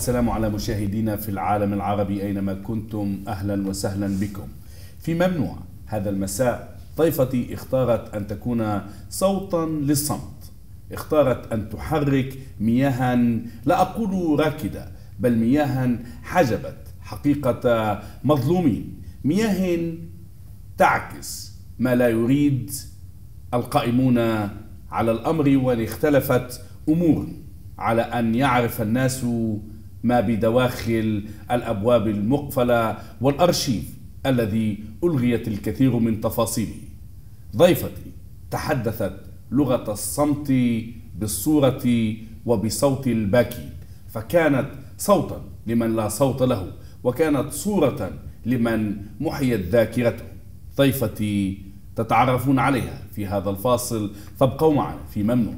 والسلام على مشاهدينا في العالم العربي أينما كنتم، أهلا وسهلا بكم. في ممنوع هذا المساء ضيفتي اختارت أن تكون صوتا للصمت، اختارت أن تحرك مياها لا أقول راكدة بل مياها حجبت حقيقة مظلومين، مياه تعكس ما لا يريد القائمون على الأمر، وإن اختلفت أمور على أن يعرف الناس ما بدواخل الأبواب المقفلة والأرشيف الذي ألغيت الكثير من تفاصيله. ضيفتي تحدثت لغة الصمت بالصورة وبصوت الباكي، فكانت صوتا لمن لا صوت له، وكانت صورة لمن محيت ذاكرته. ضيفتي تتعرفون عليها في هذا الفاصل، فابقوا معنا في ممنوع.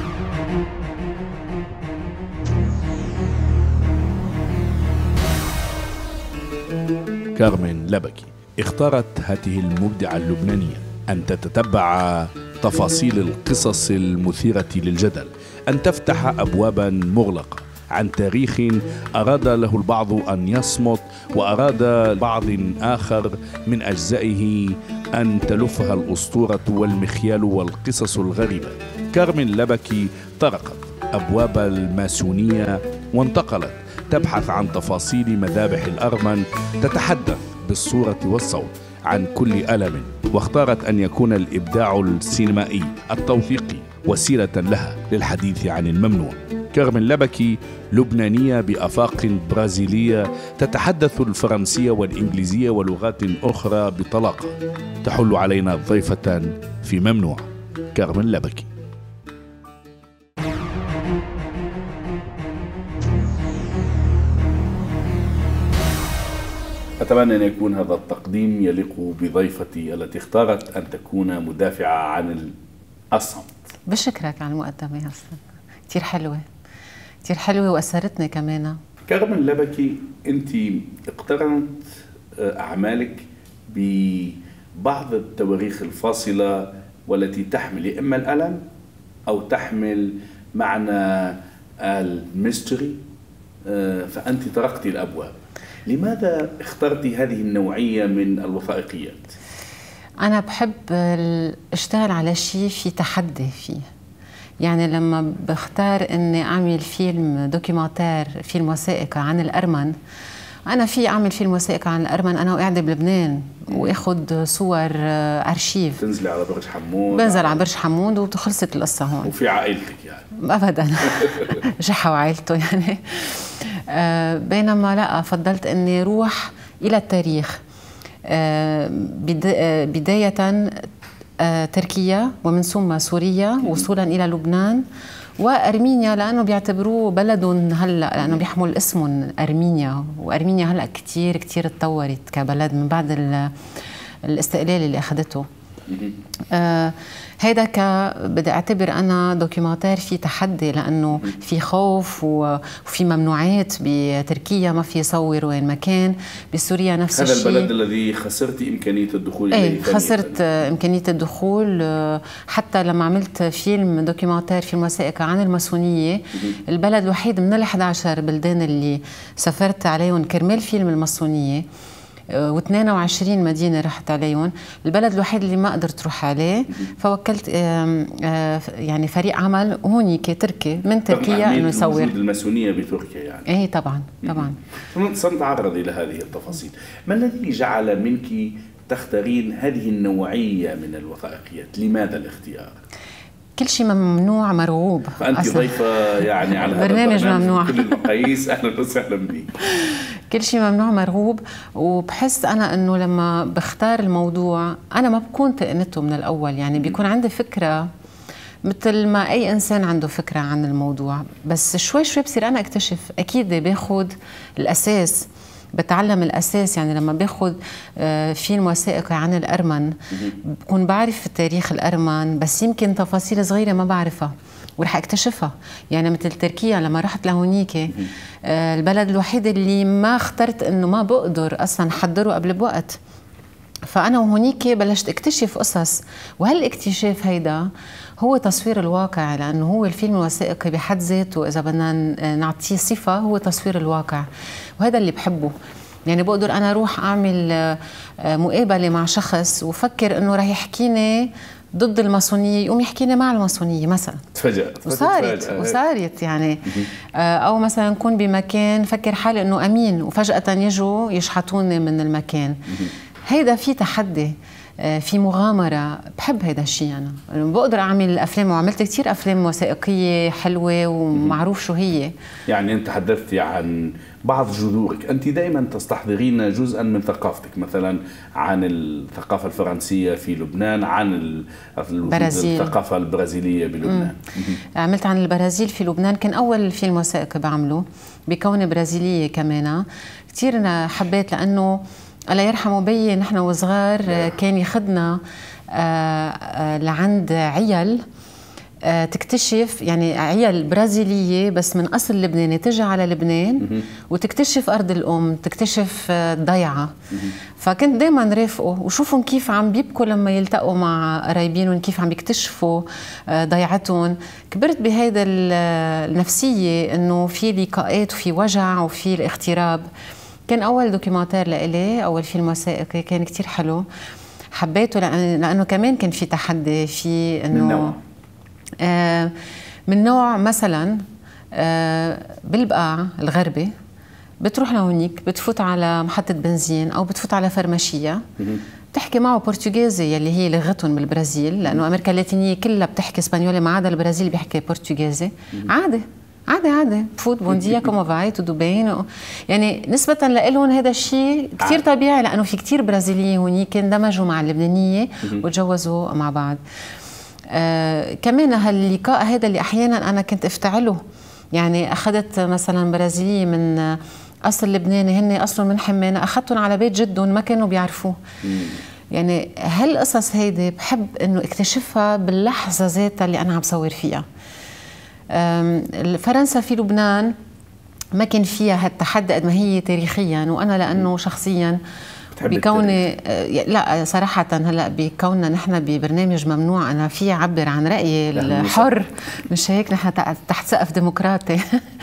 كارمن لبكي اختارت هذه المبدعة اللبنانية أن تتتبع تفاصيل القصص المثيرة للجدل، أن تفتح أبوابا مغلقة عن تاريخ أراد له البعض أن يصمت، وأراد بعض آخر من أجزائه أن تلفها الأسطورة والمخيال والقصص الغريبة. كارمن لبكي طرقت أبواب الماسونية وانتقلت تبحث عن تفاصيل مذابح الأرمن، تتحدث بالصورة والصوت عن كل ألم، واختارت أن يكون الإبداع السينمائي التوثيقي وسيلة لها للحديث عن الممنوع. كارمن لبكي لبنانية بآفاق برازيلية، تتحدث الفرنسية والإنجليزية ولغات أخرى بطلاقة. تحل علينا ضيفة في ممنوع، كارمن لبكي. أتمنى أن يكون هذا التقديم يليق بضيفتي التي اختارت أن تكون مدافعة عن الصمت. بشكرك على المقدمة يا أستاذ، كتير حلوة، كتير حلوة وأثرتني كمان. كارمن لبكي، أنت اقترنت أعمالك ببعض التواريخ الفاصلة والتي تحمل إما الألم أو تحمل معنى الميستري، فأنت طرقت الأبواب. لماذا اخترت هذه النوعية من الوثائقيات؟ أنا بحب اشتغل على شيء في تحدي فيه. يعني لما بختار اني اعمل فيلم دوكيومنتير، فيلم وثائقي عن الارمن، انا في اعمل فيلم وثائقي عن الارمن انا وقاعده بلبنان واخذ صور ارشيف، تنزلي على برج حمود، بنزل على برج حمود وخلصت القصه هون، وفي عائلتك يعني؟ ابدا جحا وعائلته يعني. بينما لا، فضلت اني اروح الى التاريخ، بدايه تركيا ومن ثم سوريا وصولا إلى لبنان وأرمينيا، لأنه بيعتبروه بلد هلأ، لأنه بيحمل اسم أرمينيا، وأرمينيا هلأ كتير تطورت كبلد من بعد الاستقلال اللي أخذته. هيدا بدي اعتبر انا دوكيومنتير في تحدي، لانه في خوف وفي ممنوعات. بتركيا ما في يصور وين ما كان، بسوريا نفس الشيء. هذا البلد الذي خسرت امكانيه الدخول اليه؟ خسرت امكانيه الدخول. حتى لما عملت فيلم دوكيومنتير، فيلم وثائقي عن الماسونيه، البلد الوحيد من ال11 بلدان اللي سافرت عليهم كرمال فيلم الماسونيه، و22 مدينة رحت عليهم، البلد الوحيد اللي ما قدرت روح عليه، فوكلت يعني فريق عمل هونيك تركي من تركيا انه يصور. وجود الماسونية بتركيا يعني؟ ايه طبعا. سنتعرض الى هذه التفاصيل. ما الذي جعل منك تختارين هذه النوعية من الوثائقيات؟ لماذا الاختيار؟ كل شيء ممنوع مرغوب. فأنت ضيفة يعني على هذا برنامج ممنوع كل المقاييس. أهلا وسهلا بك. كل شيء ممنوع مرغوب. وبحس أنا أنه لما بختار الموضوع أنا ما بكون تقنته من الأول، يعني بيكون عندي فكرة مثل ما أي إنسان عنده فكرة عن الموضوع، بس شوي بصير أنا أكتشف. أكيد باخد الأساس، بتعلم الأساس. يعني لما باخد فيلم وثائقي عن الأرمن بكون بعرف تاريخ الأرمن، بس يمكن تفاصيل صغيرة ما بعرفها ورح اكتشفها. يعني مثل تركيا لما رحت لهونيك، البلد الوحيد اللي ما اخترت انه ما بقدر اصلا حضره قبل بوقت، فانا وهونيك بلشت اكتشف قصص. وهالاكتشاف هيدا هو تصوير الواقع، لأنه هو الفيلم الوثائقي بحد ذاته إذا بدنا نعطيه صفة هو تصوير الواقع، وهذا اللي بحبه. يعني بقدر أنا أروح أعمل مقابلة مع شخص وفكر إنه رح يحكيني ضد الماسونية، يقوم يحكيني مع الماسونية مثلا. تفاجأت وصارت يعني أو مثلا نكون بمكان فكر حالي إنه أمين وفجأة يجوا يشحطوني من المكان. هيدا في تحدي، في مغامرة، بحب هيدا الشيء. أنا بقدر أعمل أفلام، وعملت كتير أفلام وثائقية حلوة ومعروف شو هي. يعني أنت حدثتي عن بعض جذورك، أنت دائما تستحضرين جزءا من ثقافتك، مثلا عن الثقافة الفرنسية في لبنان، عن الثقافة البرازيلية بلبنان. عملت عن البرازيل في لبنان، كان أول فيلم وثائقي بعمله بكوني برازيلية كمان. كتير أنا حبيت، لأنه الله يرحمه بي نحن وصغار كان ياخدنا لعند عيال تكتشف، يعني عيال برازيلية بس من أصل لبناني، تجي على لبنان وتكتشف أرض الأم، تكتشف الضيعة. فكنت دايما رافقه وشوفهم كيف عم بيبكوا لما يلتقوا مع قرايبينهم، كيف عم بيكتشفوا ضيعتهم. كبرت بهيدا النفسية إنه في لقاءات وفي وجع وفي الاغتراب. كان أول دوكيومنتير لإلي، أول فيلم وثائقي، كان كتير حلو، حبيته لأنه كمان كان في تحدي، في إنه من نوع مثلا بالبقاع الغربي بتروح لهونيك، بتفوت على محطة بنزين أو بتفوت على فرماشية، بتحكي معه برتغيزي يلي هي لغتهم بالبرازيل، لأنه أمريكا اللاتينية كلها بتحكي اسبانيولي ما عدا البرازيل بيحكي برتغيزي. عادي بفوت بونديا كومو فاي تودو بين، يعني نسبة لهم هذا الشيء كثير طبيعي، لأنه في كثير برازيليين هونيك اندمجوا مع اللبنانية وتجوزوا مع بعض. كمان هاللقاء هذا اللي أحيانا أنا كنت افتعله، يعني أخذت مثلا برازيلية من أصل لبناني، هن أصلهم من حمانة، أخذتهم على بيت جدهم ما كانوا بيعرفوه. يعني هالقصص هيدي بحب إنه اكتشفها باللحظة ذاتها اللي أنا عم بصور فيها. فرنسا في لبنان ما كان فيها هالتحدي قد ما هي تاريخيا، وأنا لأنه شخصيا بكوني لا صراحة هلا بكوننا نحن ببرنامج ممنوع أنا فيه أعبر عن رأيي الحر، مش هيك نحن تحت سقف ديمقراطي.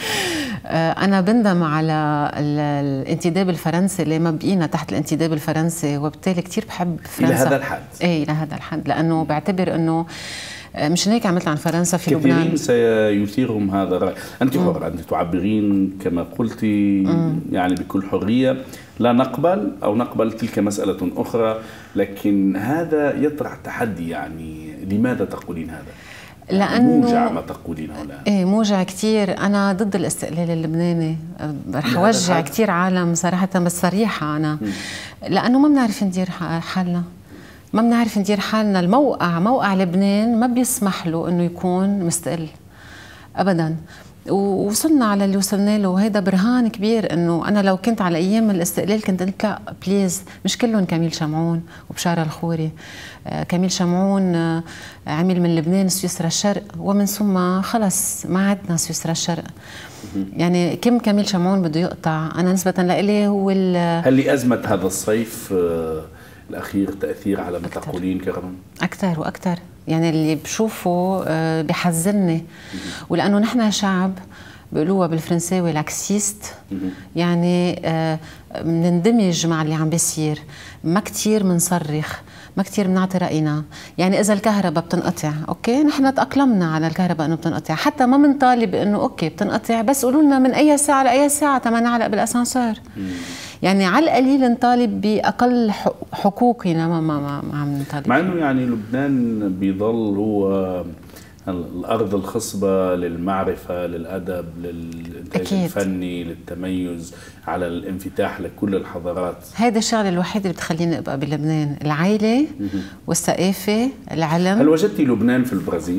أنا بندم على الانتداب الفرنسي اللي ما بقينا تحت الانتداب الفرنسي، وبالتالي كتير بحب فرنسا إلى هذا الحد. إيه إلى هذا الحد، لأنه بعتبر إنه مش هيك عملت عن فرنسا في لبنان. كثيرين سيثيرهم هذا الرأي. أنت حرة، أنت تعبرين كما قلتي يعني بكل حرية، لا نقبل أو نقبل تلك مسألة أخرى، لكن هذا يطرح تحدي. يعني لماذا تقولين هذا؟ لأنه موجع ما تقولينه الآن. إيه موجع كتير. أنا ضد الاستقلال اللبناني، رح أوجع كتير عالم صراحة، بس صريحة أنا لأنه ما بنعرف ندير حالنا، ما بنعرف ندير حالنا. موقع لبنان ما بيسمح له انه يكون مستقل ابدا، ووصلنا على اللي وصلنا له، وهذا برهان كبير انه انا لو كنت على ايام الاستقلال كنت قلت لا بليز، مش كلهم كميل شمعون وبشارة الخوري. كميل شمعون عمل من لبنان سويسرا الشرق، ومن ثم خلص ما عدنا سويسرا الشرق. يعني كم كميل شمعون بده يقطع؟ انا نسبة لإلي هو هل لأزمة هذا الصيف الأخير تأثير على ما تقولين كرما؟ أكثر وأكثر، يعني اللي بشوفه بحزنني، ولأنه نحن شعب بيقولوها بالفرنساوي لاكسيست، يعني بنندمج مع اللي عم بيصير، ما كتير بنصرخ، ما كتير بنعطي رأينا. يعني إذا الكهرباء بتنقطع أوكي، نحن تأقلمنا على الكهرباء إنه بتنقطع، حتى ما بنطالب إنه أوكي بتنقطع، بس قولوا لنا من أي ساعة لأي ساعة تما نعلق بالأسانسير. يعني على القليل نطالب بأقل حقوقنا، ما عم نطالب. مع إنه يعني لبنان بيضل هو الأرض الخصبة للمعرفة، للأدب، للإنتاج الفني، للتميز، على الانفتاح لكل الحضارات. هذا الشغله الوحيده اللي بتخليني ابقى بلبنان، العائله والثقافه، العلم. هل وجدتي لبنان في البرازيل؟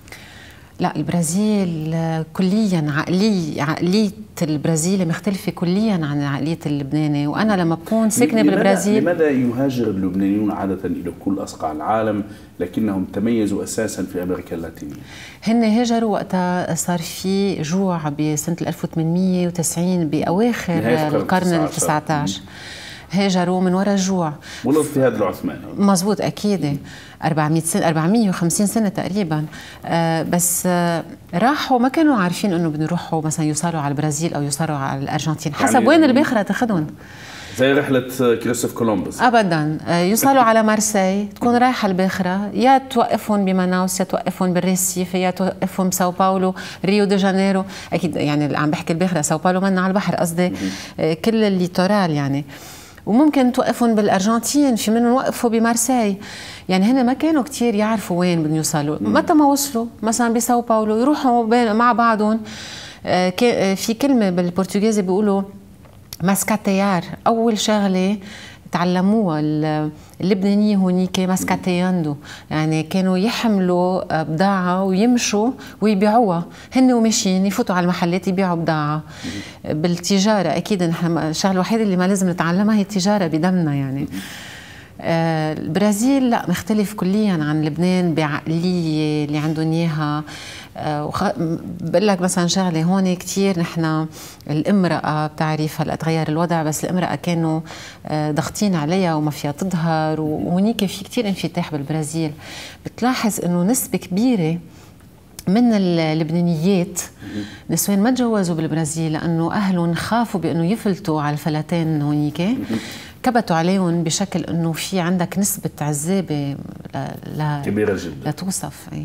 لا، البرازيل كليا عقلية البرازيلي مختلفة كليا عن عقلية اللبناني، وأنا لما بكون ساكنة بالبرازيل. لماذا يهاجر اللبنانيون عادة إلى كل أصقاع العالم لكنهم تميزوا أساسا في أمريكا اللاتينية؟ هن هاجروا وقتها صار في جوع بسنة 1890 بأواخر القرن ال19. هاجروا من وراء الجوع. والاضطهاد العثماني. مزبوط أكيد. 400 سنة 450 سنة تقريبا. بس راحوا ما كانوا عارفين انه بدهم يروحوا مثلا يوصلوا على البرازيل او يوصلوا على الارجنتين، حسب يعني وين الباخرة تاخذهم. زي رحلة كريستوف كولومبوس. ابدا. يوصلوا على مارسي، تكون رايحة الباخرة، يا توقفهم بماناوس، يا توقفهم بالريسيف، يا توقفهم بساو باولو، ريو دي جانيرو. اكيد يعني اللي عم بحكي الباخرة ساو باولو منا على البحر، قصدي كل الليتورال يعني. وممكن توقفهم بالارجنتين، في منهم وقفوا بمارسي. يعني هن ما كانوا كتير يعرفوا وين بدهم يوصلوا. متى ما وصلوا مثلا بساو باولو يروحوا مع بعضهم. في كلمه بالبرتغالي بيقولوا ماسكاتيار، اول شغله تعلموها اللبنانيين هونيك ماسكاتياندو، يعني كانوا يحملوا بضاعة ويمشوا ويبيعوها هن وماشيين، يفوتوا على المحلات يبيعوا بضاعة. بالتجارة أكيد نحن الشغلة الوحيدة اللي ما لازم نتعلمها هي التجارة بدمنا يعني. البرازيل لا، مختلف كليا عن لبنان بعقلية اللي عندهم إياها. بقول لك مثلا شغله هون كثير، نحن الامراه بتعرف هلا تغير الوضع، بس الامراه كانوا ضاغطين عليها وما فيها تظهر، وهونيك في كثير انفتاح بالبرازيل. بتلاحظ انه نسبه كبيره من اللبنانيات نسوان ما تجوزوا بالبرازيل لانه اهلهم خافوا بانه يفلتوا على الفلاتين هونيك، كبتوا عليهم بشكل انه في عندك نسبه عزابه كبيره جدا لا توصف. اي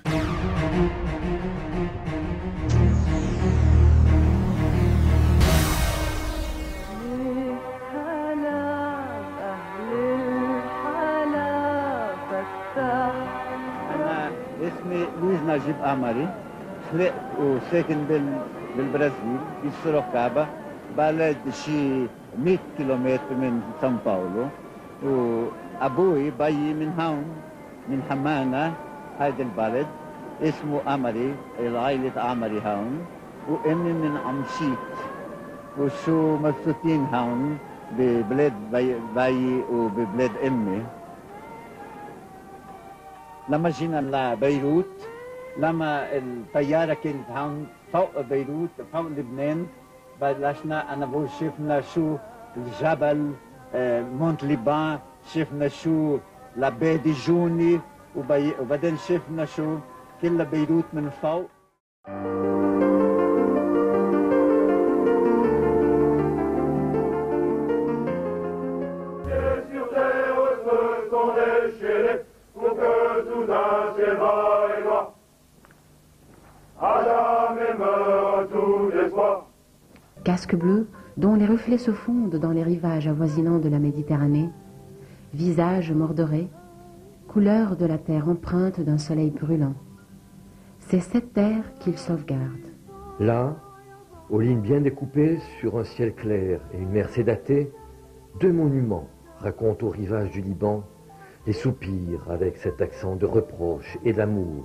اسمي لويز نجيب قمري، خلقت وساكن بالبرازيل في سوروكابا، بلد شي 100 كيلومتر من سان باولو. وابوي بيي من هون من حمانة، هيدا البلد اسمه قمري، العائلة قمري هون. وامي من عمشيت، وشو مبسوطين هون ببلاد بيي وببلاد امي. لما جينا لبيروت، لما الطيارة كانت هون فوق بيروت فوق لبنان، بلشنا أنا بقول شفنا شو الجبل مونت ليبان، شفنا شو لبادي جوني، وبعدين شفنا شو كل بيروت من فوق. Casque bleu dont les reflets se fondent dans les rivages avoisinants de la Méditerranée, visage mordoré, couleur de la terre empreinte d'un soleil brûlant. C'est cette terre qu'il sauvegarde. Là, aux lignes bien découpées sur un ciel clair et une mer sédatée, deux monuments racontent aux rivages du Liban les soupirs avec cet accent de reproche et d'amour.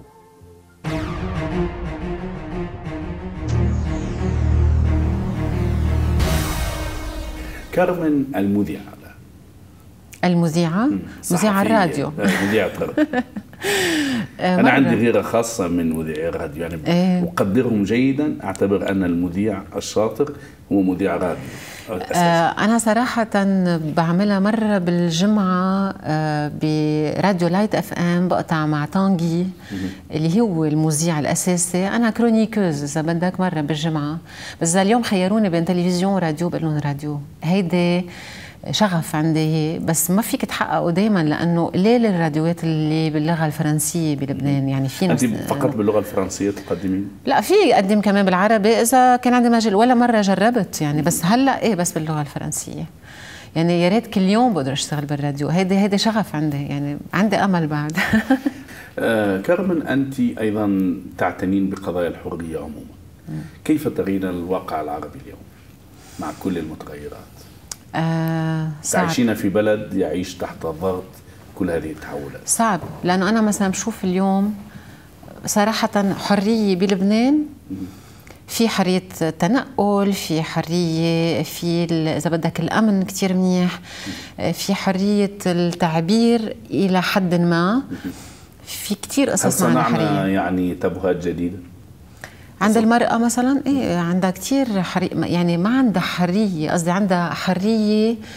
كارمن المذيعة. المذيعة؟ مذيعة الراديو. مذيعة الراديو. أنا عندي غيرة خاصة من مذيعي الراديو، يعني أقدرهم جيدا. أعتبر أن المذيع الشاطر هو مذيع راديو. أنا صراحة بعملها مرة بالجمعة براديو لايت اف ام، بقطع مع تانجي اللي هو المذيع الأساسي. أنا كرونيكوز إذا بدك مرة بالجمعة، بس اليوم خيروني بين تلفزيون وراديو، بقول لهم راديو. هيدي شغف عندي، بس ما فيك تحققه دائما لانه قليل الراديوات اللي باللغه الفرنسيه بلبنان. يعني في انت فقط باللغه الفرنسيه تقدمين؟ لا، في اقدم كمان بالعربي اذا كان عندي مجال. ولا مره جربت يعني، بس هلا ايه بس باللغه الفرنسيه. يعني يا ريت كل يوم بقدر اشتغل بالراديو. هيدي شغف عندي، يعني عندي امل بعد. كارمن، انت ايضا تعتنين بقضايا الحريه عموما. كيف ترين الواقع العربي اليوم مع كل المتغيرات؟ تعيشين في بلد يعيش تحت ضغط كل هذه التحولات. صعب، لأنه أنا مثلا بشوف اليوم صراحة حرية بلبنان، في حرية تنقل، في حرية، في إذا بدك الأمن كتير منيح، في حرية التعبير إلى حد ما، في كتير قصص معنا حرية. يعني تبهات جديدة عند المرأة مثلا، إيه عندها كتير حرية، يعني ما عندها حرية، قصدي عندها حرية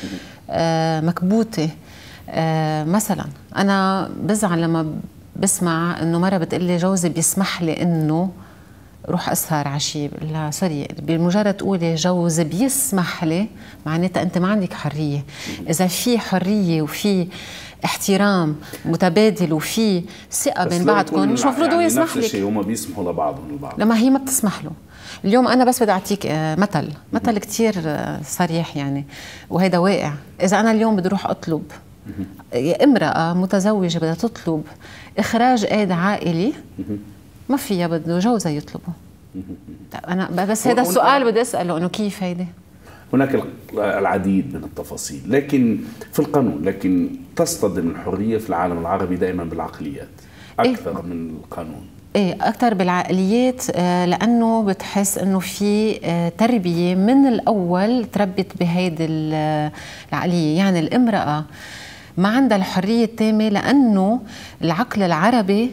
مكبوتة. مثلا أنا بزعل لما بسمع إنه مرة بتقلي جوزي بيسمح لي إنه روح أسهر عشية. لا سوري، بمجرد تقولي جوزي بيسمح لي معناتها أنت ما عندك حرية. إذا في حرية وفي احترام متبادل وفي ثقة بين بعضكم مش مفروض هو يسمح لك. نفس الشيء هم بيسمحوا لبعضهم البعض. لما هي ما بتسمح له. اليوم أنا بس بدي أعطيك مثل كتير صريح يعني، وهذا واقع. إذا أنا اليوم بدي أروح أطلب، امرأة متزوجة بدها تطلب إخراج أيد عائلي، ما فيها، بده جوزها يطلبه. أنا بس هذا السؤال بدي أسأله، إنه كيف هيدا؟ هناك العديد من التفاصيل لكن في القانون، لكن تصطدم الحرية في العالم العربي دائما بالعقليات أكثر من القانون. ايه اكثر بالعقليات، لانه بتحس انه في تربيه من الاول تربت بهيدي العقليه. يعني الامراه ما عندها الحريه التامه، لانه العقل العربي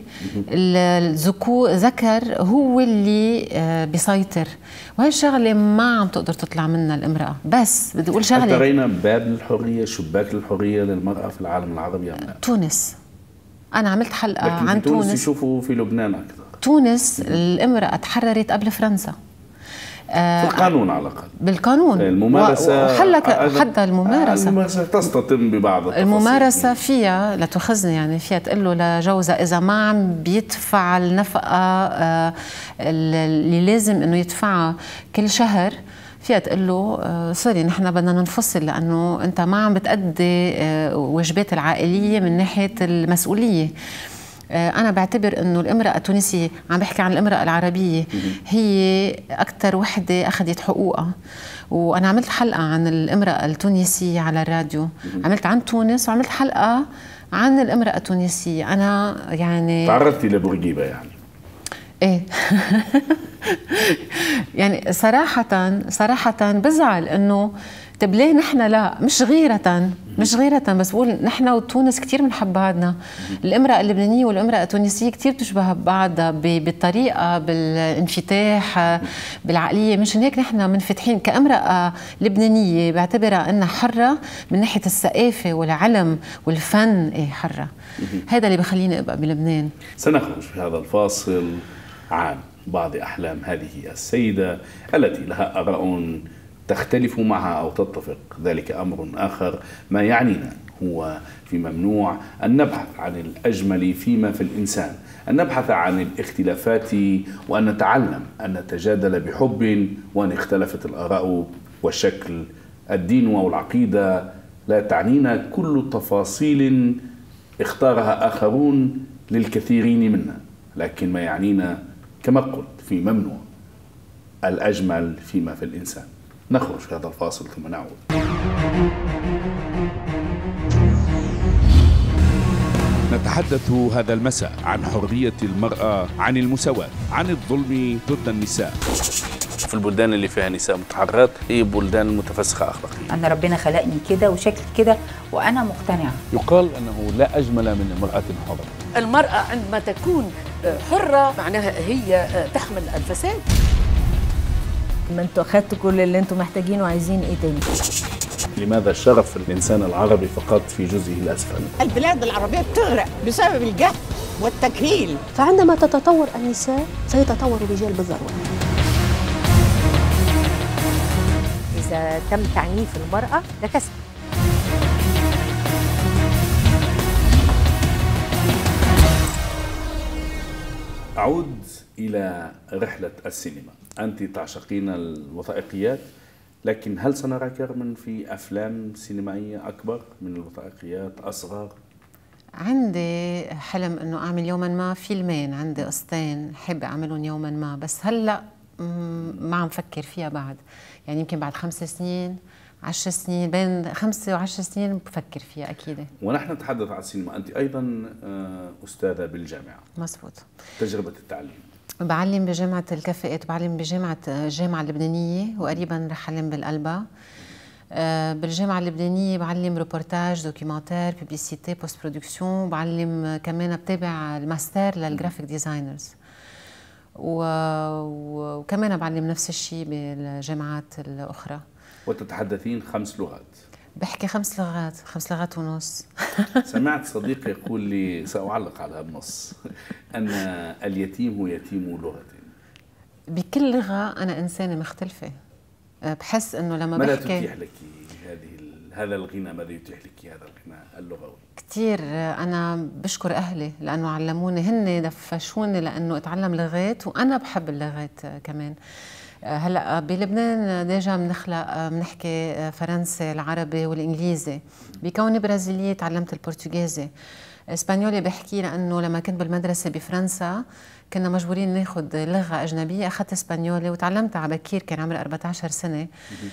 ذكر هو اللي بيسيطر، وهي الشغله ما عم تقدر تطلع منها الامراه. بس بدي اقول شغله، ترينا باب الحريه، شباك الحريه للمراه في العالم العربي أم لا؟ تونس. أنا عملت حلقة عن تونس. تونس يشوفوا في لبنان أكثر. تونس الامرأة تحررت قبل فرنسا في القانون على الأقل. بالقانون الممارسة حتى الممارسة تصطدم ببعض التفاصيل. الممارسة فيها لا تخزني، يعني فيها تقول له لجوزها إذا ما عم بيدفع النفقة اللي لازم إنه يدفعها كل شهر، فيها تقول له سوري نحن بدنا ننفصل، لأنه أنت ما عم بتأدي واجبات العائلية من ناحية المسؤولية. أنا بعتبر أنه الامرأة التونسية، عم بحكي عن الامرأة العربية، هي أكثر وحدة أخذت حقوقها. وأنا عملت حلقة عن الامرأة التونسية على الراديو، عملت عن تونس وعملت حلقة عن الامرأة التونسية. أنا يعني تعرضتي لبورقيبة يعني. ايه يعني صراحة بزعل انه طب ليه نحن لا، مش غيرة بس بقول نحن وتونس كتير بنحب بعضنا. الامرأة اللبنانية والامرأة التونسية كتير بتشبه بعضها بالطريقة، بالانفتاح، بالعقلية. مش هيك نحن منفتحين كامرأة لبنانية، بعتبرها انها حرة من ناحية الثقافة والعلم والفن. ايه حرة، هذا اللي بخليني ابقى بلبنان. سنخرج في هذا الفاصل عن بعض أحلام هذه السيدة التي لها آراء تختلف معها أو تتفق، ذلك أمر آخر. ما يعنينا هو في ممنوع أن نبحث عن الأجمل فيما في الإنسان، أن نبحث عن الاختلافات وأن نتعلم أن نتجادل بحب، وأن اختلفت الآراء والشكل الدين والعقيدة لا تعنينا كل تفاصيل اختارها آخرون للكثيرين منا، لكن ما يعنينا كما قلت في ممنوع الأجمل فيما في الإنسان. نخرج في هذا الفاصل ثم نعود. نتحدث هذا المساء عن حرية المرأة، عن المساواة، عن الظلم ضد النساء. في البلدان اللي فيها نساء متحررات هي بلدان متفسخة أخلاقيا. أنا ربنا خلقني كده وشكل كده وأنا مقتنعة. يقال أنه لا أجمل من امرأة حرة. المرأة عندما تكون حرة معناها هي تحمل الفساد. ما انتوا أخدتوا كل اللي انتوا محتاجينه، عايزين ايه تاني؟ لماذا شرف الإنسان العربي فقط في جزئه الأسفل؟ البلاد العربية بتغرق بسبب الجهل والتكهيل. فعندما تتطور النساء سيتطور الرجال بالضرورة. إذا تم تعنيف المرأة ده كسب. أعود إلى رحلة السينما. أنت تعشقين الوثائقيات، لكن هل سنرى كرما في أفلام سينمائية أكبر من الوثائقيات، أصغر؟ عندي حلم إنه أعمل يوما ما فيلمين، عندي قصتين حب أعملهم يوما ما، بس هلأ ما عم فكر فيها بعد. يعني يمكن بعد 5 سنين 10 سنين، بين 5 و10 سنين بفكر فيها أكيد. ونحن نتحدث عن السينما، أنت أيضا أستاذة بالجامعة. مظبوط. تجربة التعليم؟ بعلم بجامعة الكفاءات، بعلم بجامعة الجامعة اللبنانية، وقريبا رح أعلم بالقلبة. بالجامعة اللبنانية بعلم روبورتاج، دوكيومنتير، بيبليسيتي، بوست برودكسيون. بعلم كمان بتابع الماستر للجرافيك ديزاينرز، وكمان بعلم نفس الشيء بالجامعات الأخرى. وتتحدثين 5 لغات؟ بحكي 5 لغات، 5 لغات ونص. سمعت صديق يقول لي، سأعلق على النص، أن اليتيم هو يتيم لغة. بكل لغة أنا إنسانة مختلفة. بحس إنه لما ماذا بحكي تتيح لك هذا الغنى؟ ماذا يتيح لك هذا الغنى اللغوي؟ كتير. أنا بشكر أهلي لأنه علموني، هن دفشوني لأنه أتعلم لغات، وأنا بحب اللغات كمان. هلا بلبنان ديجا بنحكي فرنسي، العربي والإنجليزي. بكوني برازيلية تعلمت البرتغالي. اسبانيولي بحكي لأنه لما كنت بالمدرسة بفرنسا كنا مجبورين ناخد لغة أجنبية، أخذت اسبانيولي وتعلمتها على بكير، كان عمري 14 سنة.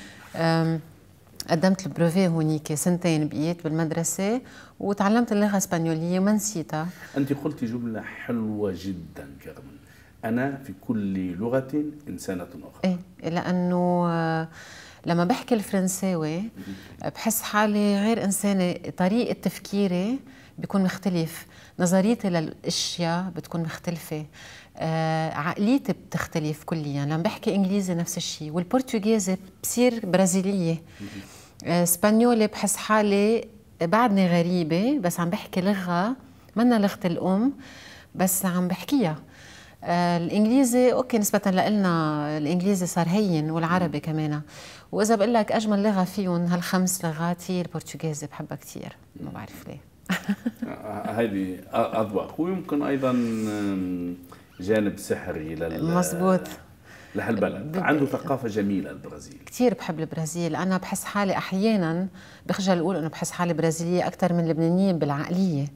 قدمت البروفي هونيك 2 بقيت بالمدرسة وتعلمت اللغة الإسبانيولية وما نسيتها. أنت قلت جملة حلوة جدا كرما، أنا في كل لغة إنسانة أخرى. إيه، لأنه لما بحكي الفرنساوي بحس حالي غير إنسانة، طريقة تفكيري بيكون مختلف، نظريتي للأشياء بتكون مختلفة، عقليتي بتختلف كليا. لما بحكي إنجليزي نفس الشيء، والبرتغالي بصير برازيلية. اسبانيولي بحس حالي بعدني غريبة، بس عم بحكي لغة منا لغة الأم بس عم بحكيها. الإنجليزي أوكي نسبة لنا الإنجليزي صار هين، والعربي كمان. وإذا بقول لك أجمل لغة فيهم هال5 لغات هي البرتغالي، بحبها كتير، ما بعرف ليه. هذه أذواق، ويمكن أيضا جانب سحري مزبوط لهالبلد. عنده ثقافة جميلة البرازيل. كتير بحب البرازيل. أنا بحس حالي أحيانا، بخجل أقول أنه بحس حالي برازيلية أكثر من لبنانيين بالعقلية،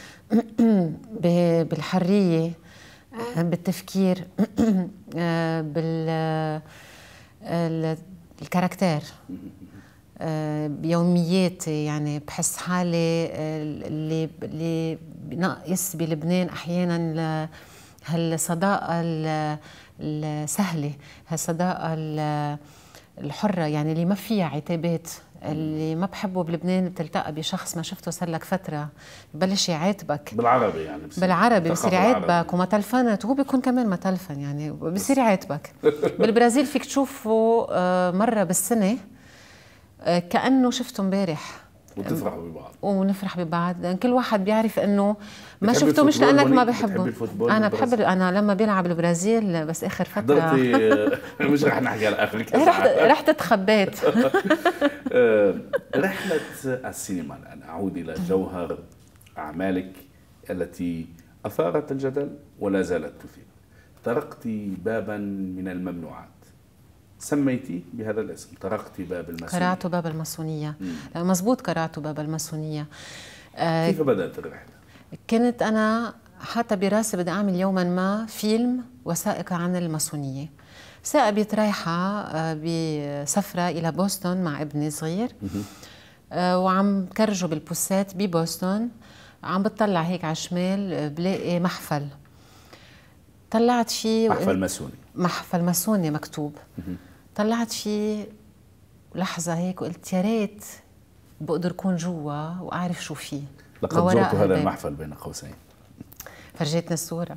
بالحرية، بالتفكير، بالكاركتير، بيومياتي. يعني بحس حالي اللي ناقص بلبنان أحيانا هالصداقة السهلة، هالصداقة الحرة، يعني اللي ما فيها عتابات. اللي ما بحبه بلبنان بتلتقى بشخص ما شفته صار لك فترة ببلش يعاتبك بالعربي، يعني بالعربي بصير يعاتبك وما تلفنت، وهو بيكون كمان ما تلفن، يعني بصير يعاتبك. بالبرازيل فيك تشوفه مرة بالسنة كأنه شفته امبارح، وتفرحوا ببعض ونفرح ببعض. كل واحد بيعرف انه ما شفته مش لانك ما بحبه. انا بحب انا لما بيلعب البرازيل، بس اخر فتره حضرتي مش رح نحكي على اخر كاس رحت اتخبيت. رحله السينما الان، اعود الى جوهر اعمالك التي اثارت الجدل ولا زالت تثير. طرقت بابا من الممنوعات، سميتي بهذا الاسم، طرقت باب الماسونية. قرعت باب الماسونية، مزبوط، قرعت باب الماسونية. كيف بدأت الرحلة؟ كنت أنا حتى براسي بدي أعمل يوما ما فيلم وثائقي عن الماسونية. ثاقبت رايحة بسفرة إلى بوسطن مع ابني صغير، وعم كرجه بالبوسات ببوسطن، عم بتطلع هيك على الشمال بلاقي محفل. طلعت فيه محفل ماسوني، محفل ماسوني مكتوب. طلعت فيه لحظة هيك وقلت يا ريت بقدر أكون جوا وأعرف شو فيه. لقد زرت هذا المحفل بين قوسين، فرجيتني الصورة.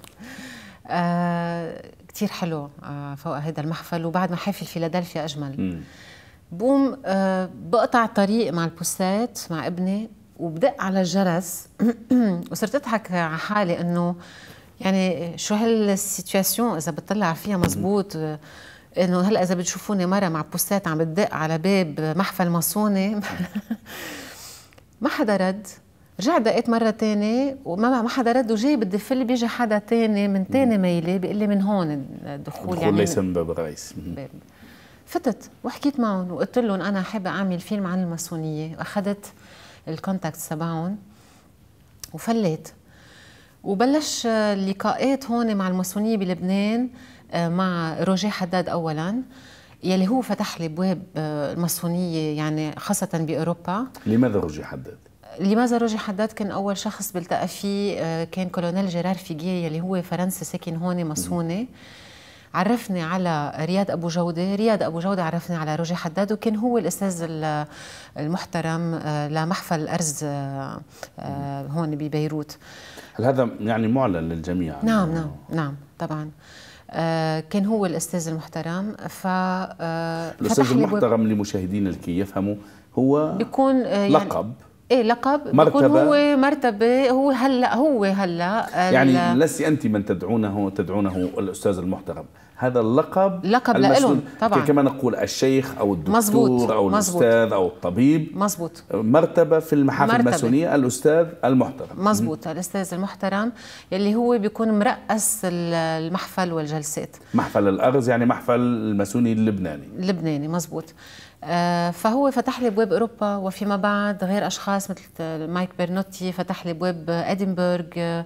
كتير حلو فوق هذا المحفل، وبعد ما حافل فيلادلفيا أجمل. بقوم بقطع الطريق مع البوسات مع ابني وبدق على الجرس وصرت أضحك على حالي إنه يعني شو هالسيتواسيون إذا بتطلع فيها مزبوط، إنه هلا إذا بتشوفوني مرة مع بوسات عم بتدق على باب محفل ماسوني. ما حدا رد. رجعت دقيت مرة تانية وما حدا رد، وجاي بدي فل بيجي حدا تاني من تاني ميلة بيقول لي من هون الدخول، يعني ليس من باب الرئيس. فتت وحكيت معهم وقلت لهم أنا حابة أعمل فيلم عن الماسونية، وأخذت الكونتاكت تبعهم وفليت. وبلش اللقاءات هون مع الماسونية بلبنان مع روجيه حداد أولاً، يلي هو فتح لي ابواب الماسونيه يعني خاصه باوروبا. لماذا روجيه حداد؟ لماذا روجيه حداد؟ كان اول شخص بلتقى فيه كان كولونيل جيرار فيغيه يلي هو فرنسي ساكن هون ماسوني، عرفني على رياض ابو جوده. رياض ابو جوده عرفني على روجيه حداد، وكان هو الاستاذ المحترم لمحفل الارز هون ببيروت. هل هذا يعني معلن للجميع؟ نعم طبعا. كان هو الأستاذ المحترم. الأستاذ المحترم لمشاهدينا لكي يفهموا هو بيكون لقب. ايه لقب، بيكون هو مرتبه، هو هلا يعني لست انت من تدعونه الاستاذ المحترم، هذا اللقب لقب لهم طبعا، كما نقول الشيخ او الدكتور مزبوط. او مزبوط. الاستاذ او الطبيب، مزبوط، مرتبه في المحافل الماسونيه الاستاذ المحترم. مزبوط، الاستاذ المحترم يلي هو بيكون مرأس المحفل والجلسات. محفل الارز يعني محفل الماسوني اللبناني مزبوط. فهو فتح لي ابواب اوروبا، وفيما بعد غير اشخاص مثل مايك بيرنوتي فتح لي ابواب ادنبرغ،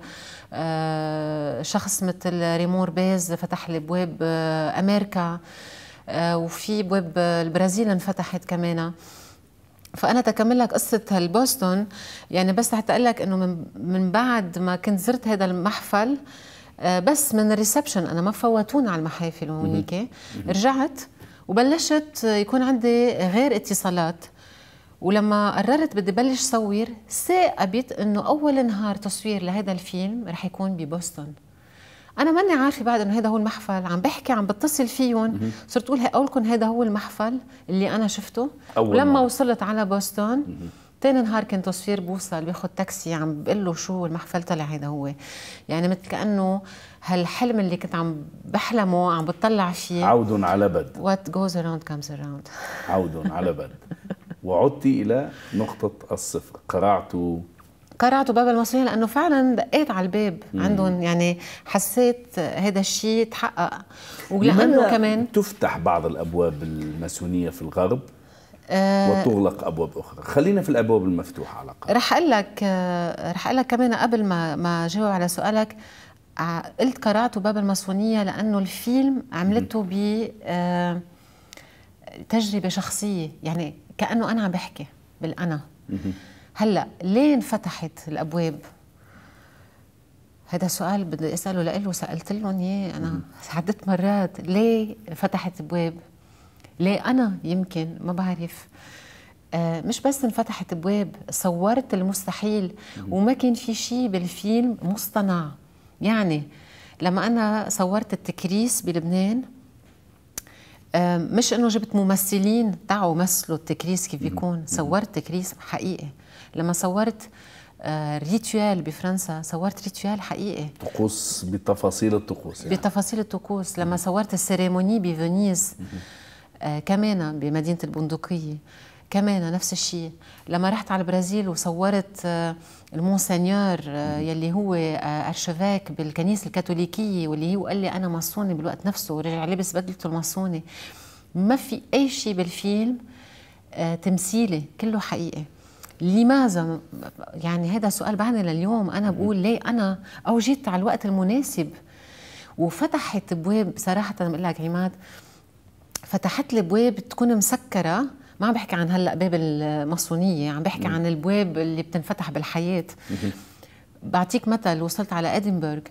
شخص مثل ريمور بيز فتح لي ابواب امريكا، وفي ابواب البرازيل انفتحت كمان. فانا تكمل لك قصه البوسطن، يعني بس حتى اقول لك انه من بعد ما كنت زرت هذا المحفل، بس من الريسبشن انا ما فوتونا على المحافل وهونيك، رجعت وبلشت يكون عندي غير اتصالات. ولما قررت بدي بلش صور، ثاقبت انه اول نهار تصوير لهذا الفيلم رح يكون ببوسطن. انا ماني عارفه بعد انه هذا هو المحفل، عم بتصل فيهم، صرت اقول اقولكم هذا هو المحفل اللي انا شفته. ولما وصلت على بوسطن تاني نهار كان تصوير، بوصل باخذ تاكسي عم بقول له شو المحفل، طلع هذا هو. يعني مثل كانه هالحلم اللي كنت عم بحلمه عم بتطلع فيه. عود على بد. What goes around comes around. عود على بد. وعدت الى نقطه الصفر، قرعت باب المصريين، لانه فعلا دقيت على الباب عندهم، يعني حسيت هذا الشيء تحقق. ولانه كمان تفتح بعض الابواب الماسونيه في الغرب وتغلق ابواب اخرى. خلينا في الابواب المفتوحه على الاقل. رح اقول لك كمان قبل ما جاوب على سؤالك، قلت قرعت باب الماسونيه لانه الفيلم عملته بتجربه شخصيه، يعني كانه انا عم بحكي بالانا. هلا ليه انفتحت الابواب؟ هذا سؤال بدي اساله لإله، سالت لهم اياه انا عدة مرات. ليه فتحت ابواب؟ ليه انا؟ يمكن ما بعرف. مش بس انفتحت ابواب، صورت المستحيل، وما كان في شيء بالفيلم مصطنع. يعني لما انا صورت التكريس بلبنان، مش انه جبت ممثلين تعوا مثلوا التكريس كيف بيكون، صورت تكريس حقيقي. لما صورت ريتوال بفرنسا، صورت ريتوال حقيقي، طقوس بتفاصيل الطقوس، يعني بتفاصيل الطقوس. لما صورت السيريموني بفينيز، كمان بمدينة البندقية، كمان نفس الشيء. لما رحت على البرازيل وصورت المونسنيور يلي هو ارشيفاك بالكنيسة الكاثوليكية، واللي هو قال لي أنا ماسوني بالوقت نفسه، ورجع لبس بدلته الماسوني. ما في أي شيء بالفيلم تمثيلي، كله حقيقي. لماذا؟ يعني هذا سؤال بعدني لليوم. أنا بقول ليه أنا أو جيت على الوقت المناسب. وفتحت ابواب صراحة، أنا بقول لك عماد، فتحت لي ابواب تكون مسكرة. ما عم بحكي عن هلا باب الماسونيه، عم بحكي عن الابواب اللي بتنفتح بالحياه. بعطيك مثل، وصلت على ادنبرغ،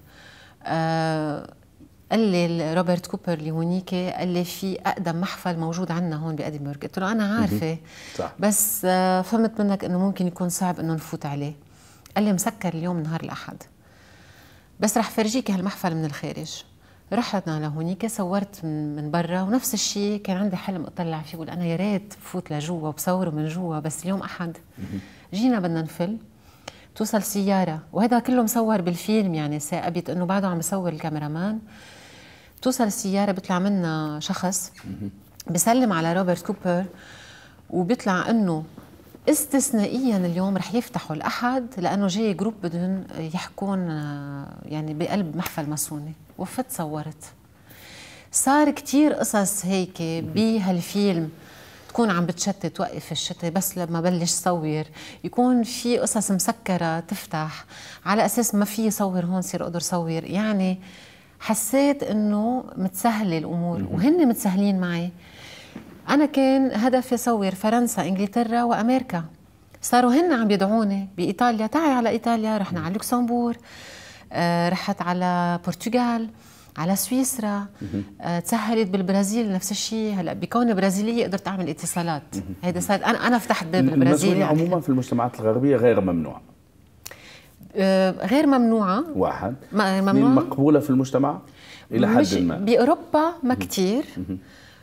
قال لي روبرت كوبر اللي هونيك، قال لي في اقدم محفل موجود عندنا هون بادنبرغ. قلت له انا عارفه، صح، بس فهمت منك انه ممكن يكون صعب انه نفوت عليه. قال لي مسكر اليوم نهار الاحد، بس رح فرجيكي هالمحفل من الخارج. رحنا لهونيك، صورت من برا، ونفس الشيء كان عندي حلم اطلع فيه، اقول انا يا ريت فوت لجوا وبصوره من جوا، بس اليوم احد. جينا بدنا نفل، توصل سياره، وهذا كله مصور بالفيلم، يعني ثاقبت انه بعده عم يصور الكاميرامان. توصل السياره، بيطلع منا شخص بسلم على روبرت كوبر، وبيطلع انه استثنائيا اليوم رح يفتحوا الاحد لانه جاي جروب بدهم يحكون يعني بقلب محفل ماسوني. وفت صورت. صار كتير قصص هيك بهالفيلم، تكون عم بتشتت، توقف الشتاء، بس لما بلش صور يكون في قصص مسكرة تفتح على أساس ما في صور هون صير أقدر صور. يعني حسيت إنه متسهلة الأمور، وهن متسهلين معي. أنا كان هدفي صور فرنسا، إنجلترا، وأمريكا. صاروا هن عم يدعوني بإيطاليا، تعي على إيطاليا، رحنا على لوكسمبور، رحت على برتغال، على سويسرا، تسهلت بالبرازيل نفس الشيء. هلا بكوني برازيليه قدرت اعمل اتصالات. هيدا صار انا فتحت باب البرازيل. يعني عموما في المجتمعات الغربيه غير ممنوع. غير ممنوعه. واحد. ممنوعه. مقبوله في المجتمع الى حد ما. باوروبا ما كثير.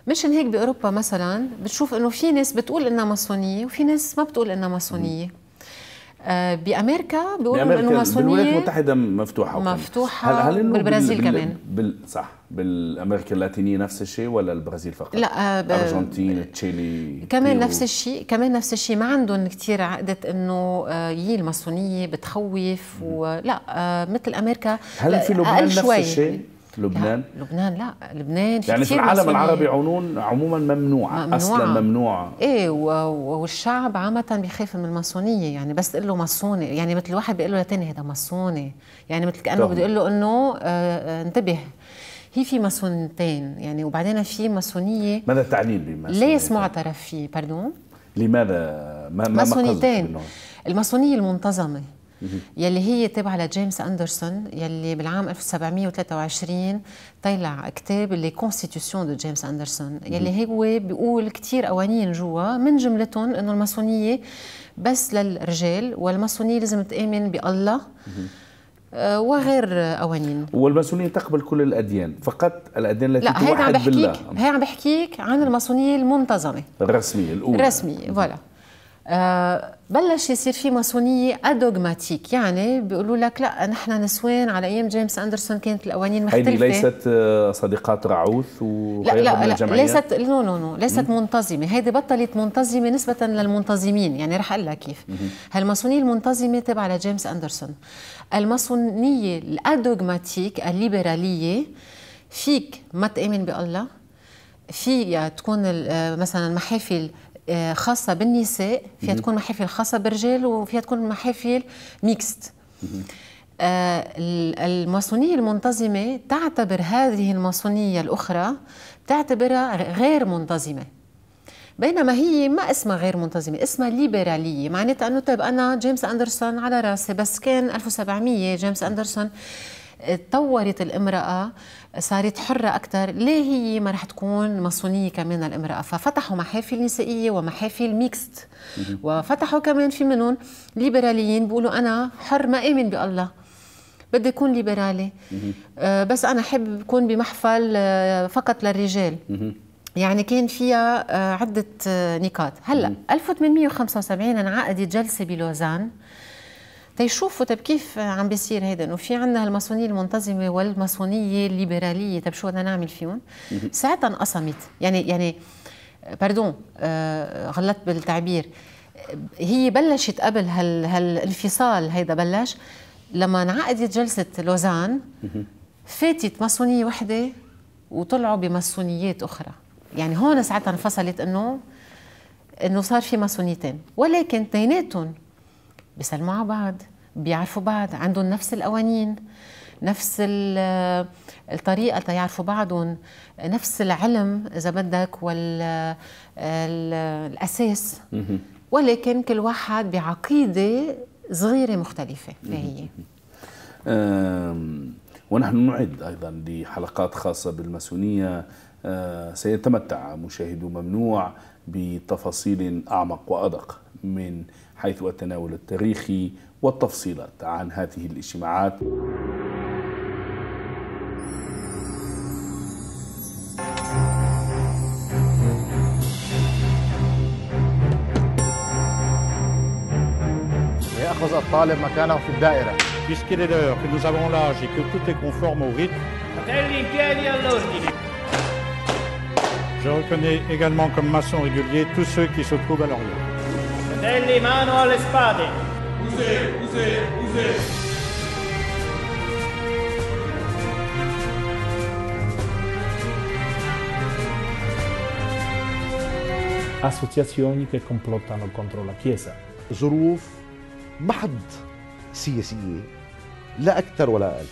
مشان هيك باوروبا مثلا بتشوف انه في ناس بتقول انها ماسونيه وفي ناس ما بتقول انها ماسونيه. بامريكا بيقولوا انه ماسونيه. بالولايات المتحده مفتوحه هل إنه بالبرازيل كمان صح. بالامريكا اللاتينيه نفس الشيء ولا البرازيل فقط؟ لا الارجنتين، تشيلي كمان نفس الشيء. ما عندهم كثير عقده انه الماسونيه بتخوف ولا مثل امريكا. هل في لبنان نفس الشيء؟ لبنان لا لبنان في يعني في العالم العربي عموما ممنوعة اصلا ممنوعه. ايه والشعب عامه بيخاف من الماسونيه. يعني بس تقول له ماسوني يعني مثل واحد بيقول له لتاني هذا ماسوني، يعني مثل كانه بده يقول له انه انتبه هي في ماسونتين يعني. وبعدين في ماسونيه. ماذا تعني بالماسونيه؟ ليس معترف فيه باردون. لماذا ما ماسونيتين؟ الماسونيه المنتظمه يلي هي تابعة لجيمس أندرسون، يلي بالعام 1723 طلع كتاب اللي كونستيتيوشن دو جيمس أندرسون، يلي هو بيقول كتير قوانين جوا من جملتهم انه الماسونية بس للرجال، والماسونية لازم تآمن بالله وغير قوانين. والماسونية تقبل كل الأديان، فقط الأديان التي توحد بالله. هي عم بحكيك عن الماسونية المنتظمة الرسمية الأولى الرسمية. فوالا بلش يصير في ماسونيه ادوغماتيك، يعني بيقولوا لك لا نحن نسوان على ايام جيمس أندرسون كانت القوانين مختلفه. هذه ليست صديقات رعوث وغيرها من الجمعيات؟ ليست منتظمه. هيدي بطلت منتظمه نسبه للمنتظمين. يعني رح اقول لك كيف. هالماسونيه المنتظمه تبع لجيمس أندرسون. الماسونيه الادوغماتيك الليبراليه فيك ما تؤمن بالله، في تكون مثلا محافل خاصة بالنساء، فيها تكون محافل خاصة بالرجال، وفيها تكون محافل ميكست. الماسونية المنتظمة تعتبر هذه الماسونية الأخرى تعتبرها غير منتظمة، بينما هي ما اسمها غير منتظمة، اسمها ليبرالية. معناتها أنه طيب أنا جيمس أندرسون على راسي، بس كان 1700 جيمس أندرسون تطورت الامرأة صارت حرة أكثر، ليه هي ما رح تكون ماسونية كمان الامرأة؟ ففتحوا محافل نسائية ومحافل ميكست، وفتحوا كمان في منهم ليبراليين بيقولوا أنا حر ما آمن بالله، بدي أكون ليبرالي، بس أنا حب أكون بمحفل فقط للرجال. يعني كان فيها عدة نقاط. هلأ 1875 انعقدت جلسة بلوزان تيشوفوا طيب كيف عم بيصير هيدا، انه في عندنا الماسونيه المنتظمه والماسونيه الليبراليه، طيب شو بدنا نعمل فيهم؟ ساعتها انقسمت. يعني باردون غلطت بالتعبير. هي بلشت قبل هالانفصال هيدا بلش لما انعقدت جلسه لوزان، فاتت ماسونيه وحده وطلعوا بماسونيات اخرى. يعني هون ساعتها انفصلت انه صار في ماسونيتين، ولكن اثنيناتهم بيسلموا على بعض، بيعرفوا بعض، عندهم نفس القوانين، نفس الطريقة تيعرفوا بعضهم، نفس العلم إذا بدك والأساس، ولكن كل واحد بعقيدة صغيرة مختلفة. هي ونحن نعد أيضا لحلقات خاصة بالماسونية، سيتمتع مشاهدو ممنوع بتفاصيل أعمق وأدق من حيث التناول التاريخي والتفصيلات عن هذه الاجتماعات. يأخذ الطالب مكانه في الدائرة. Puisqu'il est l'heure, que nous avons l'âge et que tout est conforme au rythme, je reconnais également comme maçons réguliers tous ceux qui se trouvent à l'Orient. Fratelli, mano alle spade. Usez. Associazioni che complottano contro la Chiesa. ظروف محض سياسية لا أكثر ولا أقل.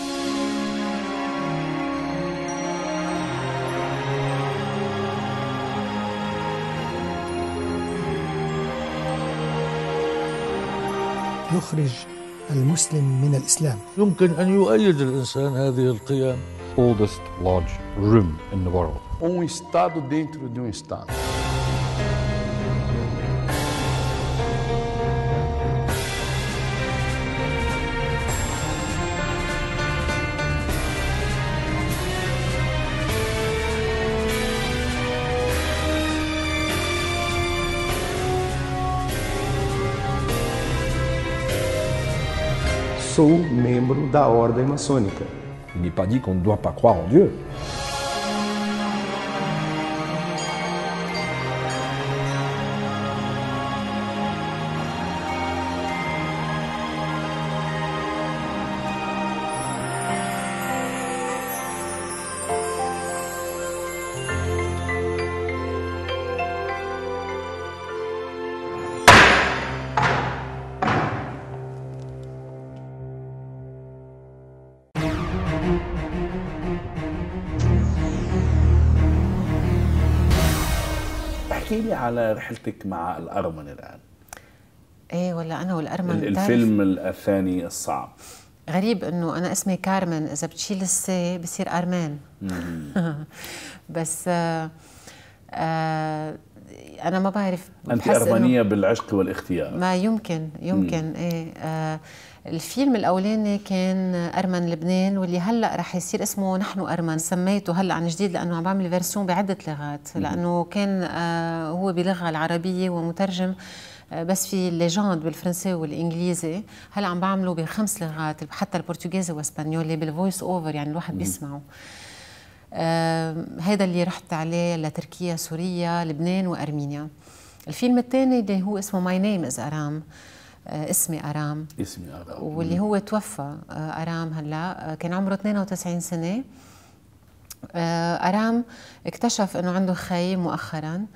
يخرج المسلم من الإسلام. يمكن أن يؤيد الإنسان هذه القيم. Oldest lodge room in the world. Estado dentro de Estado. sou membro da ordem maçônica. Il n'est pas dit qu'on ne doit pas croire en Dieu. احكي لي على رحلتك مع الأرمن الآن. ايه ولا أنا والأرمن الفيلم الثاني الصعب. غريب إنه أنا اسمي كارمن، إذا بتشيل السي بصير أرمان. بس أنا ما بعرف. أنت أرمنية بالعشق والاختيار. ما يمكن إيه. الفيلم الأولاني كان أرمن لبنان، واللي هلأ رح يصير اسمه نحن أرمن. سميته هلأ عن جديد لأنه عم بعمل فيرسيون بعدة لغات، لأنه كان هو باللغة العربية ومترجم بس في الليجند بالفرنسي والإنجليزي. هلأ عم بعمله ب5 لغات، حتى البرتغيزي واسبانيولي بالفويس أوفر، يعني الواحد بيسمعه. هذا اللي رحت عليه لتركيا، سوريا، لبنان وأرمينيا. الفيلم الثاني اللي هو اسمه ماي نيم از أرام، اسمي أرام، واللي هو توفى أرام هلا، كان عمره 92 سنة. أرام اكتشف أنه عنده خي مؤخرا،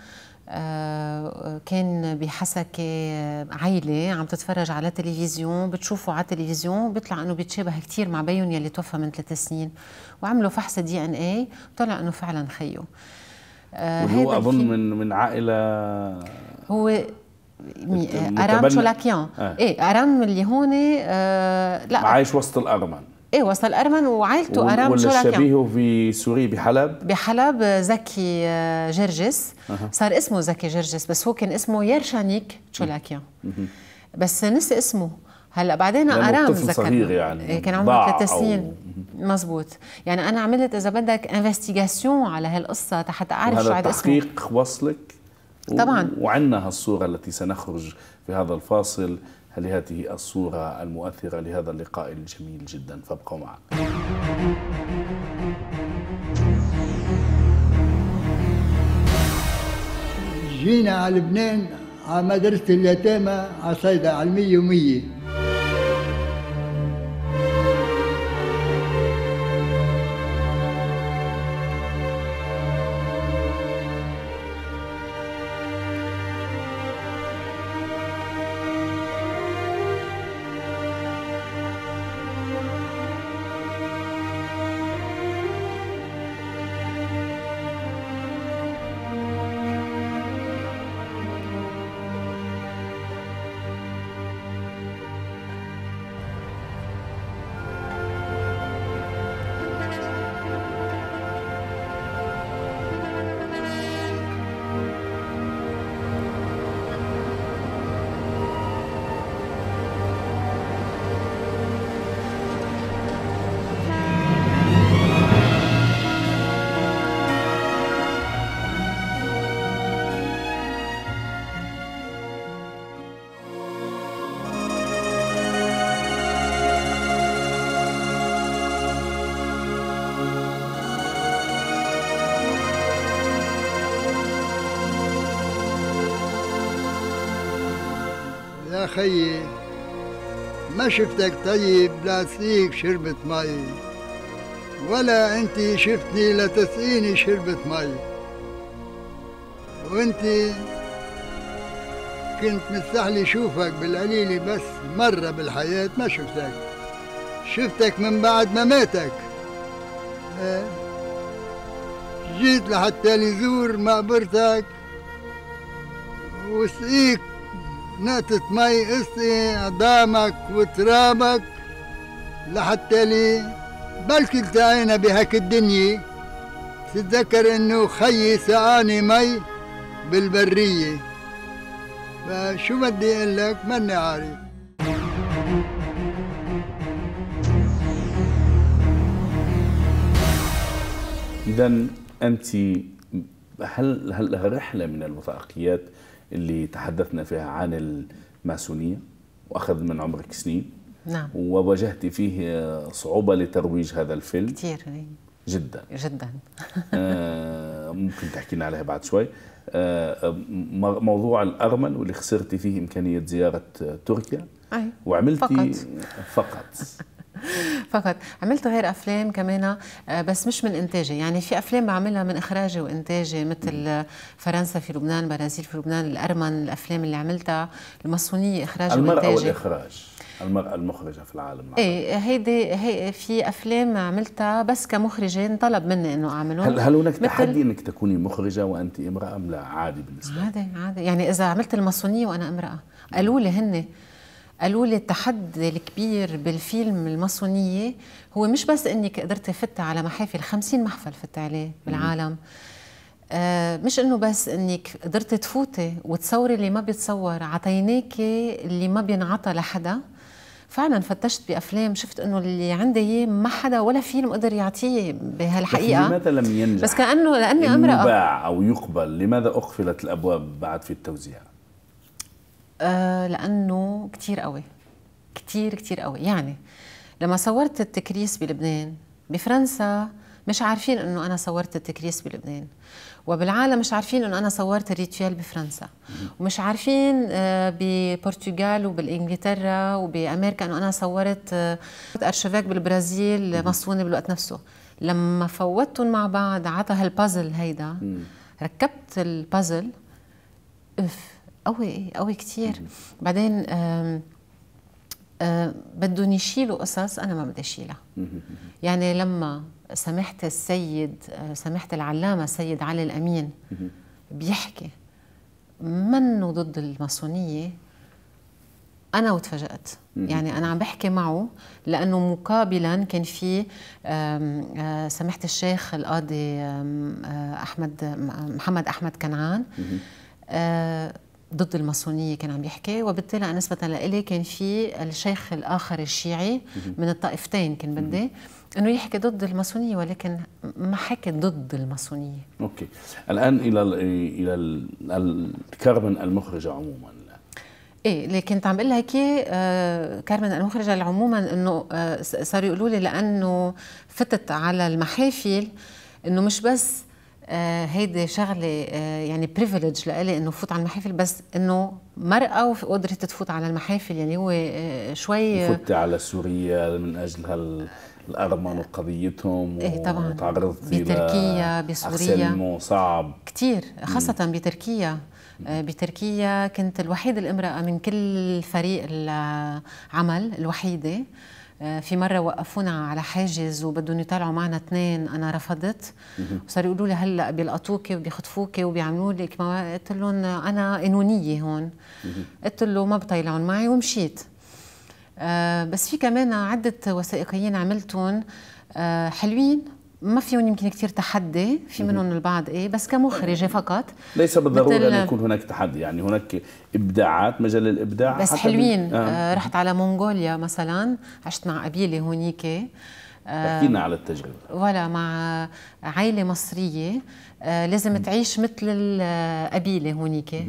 كان بحسكة عائلة عم تتفرج على تلفزيون، بتشوفه على التلفزيون بيطلع أنه بيتشابه كتير مع بيون يلي توفى من 3 سنين، وعملوا فحص DNA وطلع أنه فعلا خيه. وهو أظن من عائلة، هو أرام تشولاكيان. ايه أرام اللي هون لا عايش وسط الأرمن. ايه وسط الأرمن وعائلته أرام تشولاكيان. ولا شبيهه في سوريا بحلب زكي جرجس. صار اسمه زكي جرجس، بس هو كان اسمه يرشانيك تشولاكيان، بس نسي اسمه هلا بعدين. أرام صغير يعني كان عمره 3 سنين. مزبوط. يعني أنا عملت إذا بدك انفستيغاسيون على هالقصة حتى أعرف شو عاد اسمه. هذا التحقيق وصلك طبعا. وعندنا هالصورة التي سنخرج في هذا الفاصل، هل هذه الصورة المؤثرة لهذا اللقاء الجميل جدا؟ فابقوا معنا. جينا على لبنان على مدرسة اليتامى على صيدا على 100 و100. يا خيي ما شفتك طيب لأسقيك شربة مي، ولا انت شفتني لتسقيني شربة مي، وانت كنت مستحلي شوفك بالقليلة بس مرة بالحياة ما شفتك من بعد ما ماتك. جيت لحتى لزور مقبرتك وسقيك نقطة مي، اسقي عظامك وترابك لحتى لي بلكي التقينا بهاك الدنيا تتذكر انه خيي سقاني مي بالبرية. فشو بدي اقول لك ماني عارف. إذا أنت هل رحلة من الوثائقيات اللي تحدثنا فيها عن الماسونية وأخذ من عمرك سنين، نعم. وواجهت فيه صعوبة لترويج هذا الفيلم كثير جدا جدا. ممكن تحكي لنا عليها بعد شوي. موضوع الأرمل واللي خسرتي فيه إمكانية زيارة تركيا وعملتي فقط عملت غير أفلام كمان بس مش من إنتاجي، يعني في أفلام بعملها من إخراجي وإنتاجي مثل فرنسا في لبنان، برازيل في لبنان، الأرمن، الأفلام اللي عملتها المصونية إخراجي وإنتاجي. المرأة والإخراج، المرأة المخرجة في العالم العربي. ايه هي في افلام عملتها بس كمخرجه انطلب مني انه اعملهم. هل هناك تحدي انك تكوني مخرجه وانت امراه ام لا؟ عادي بالنسبه لك؟ عادي يعني اذا عملت الماسونيه وانا امراه قالوا لي التحدي الكبير بالفيلم الماسونيه هو مش بس انك قدرتي فتي على محافل 50 محفل فت عليه بالعالم، مش انه بس انك قدرتي تفوتي وتصوري اللي ما بيتصور، عطيناكي اللي ما بينعطى لحدا. فعلا فتشت بافلام شفت انه اللي عندي اياه ما حدا ولا فيلم قدر يعطيه بهالحقيقه. لماذا لم ينجح؟ بس كانه لاني امراه يباع او يقبل، لماذا اقفلت الابواب بعد في التوزيع؟ لانه كثير قوي، كثير قوي. يعني لما صورت التكريس بلبنان، بفرنسا مش عارفين انه انا صورت التكريس بلبنان، وبالعالم مش عارفين انه انا صورت الريتويال بفرنسا، ومش عارفين ببرتغال وبالانجلترا وبامريكا انه انا صورت ارشيفاك بالبرازيل مصونه بالوقت نفسه. لما فوتهم مع بعض عطى هالبازل هيدا، ركبت البازل قوي كثير. بعدين بدهم يشيلوا قصص انا ما بدي اشيلها. يعني لما سماحة العلامة السيد علي الأمين بيحكي منه ضد الماسونية، أنا وتفاجأت. يعني أنا عم بحكي معه لأنه مقابلا كان في سماحة الشيخ القاضي محمد أحمد كنعان ضد الماسونية كان عم يحكي، وبالتالي نسبة لإلي كان في الشيخ الآخر الشيعي من الطائفتين كان بدي انه يحكي ضد الماسونيه، ولكن ما حكي ضد الماسونيه. اوكي، الان الى كارمن المخرجه عموما. ايه اللي كنت عم بقول لك كارمن المخرجه عموما، انه صاروا يقولوا لي لانه فتت على المحافل انه مش بس هيدي شغله يعني بريفليج لإلي انه فوت على المحافل، بس انه مرأة وقدرت تفوت على المحافل. يعني هو شوي فوت على سوريا من اجل الأرمن وقضيتهم. إيه طبعا، وتعرضتي بتركيا بسوريا صعب كثير، خاصة بتركيا. بتركيا كنت الوحيدة الامرأة من كل فريق العمل، الوحيدة. في مرة وقفونا على حاجز وبدهم يطالعوا معنا 2، أنا رفضت، وصاروا يقولوا لي هلا بيلقطوكي وبيخطفوكي وبيعملوا لك قلت لهم أنا قانونية هون، قلت له ما بيطيلعون معي ومشيت. بس في كمان عدة وثائقيين عملتهم حلوين، ما فيهم يمكن كثير تحدي، في منهم البعض بس كمخرجة فقط. ليس بالضرورة أن يكون هناك تحدي، يعني هناك إبداعات، مجال الإبداع بس حلوين. رحت على منغوليا مثلا، عشت مع قبيلة هونيك. احكي لنا على التجربة. ولا مع عائلة مصرية لازم تعيش مثل القبيلة هونيك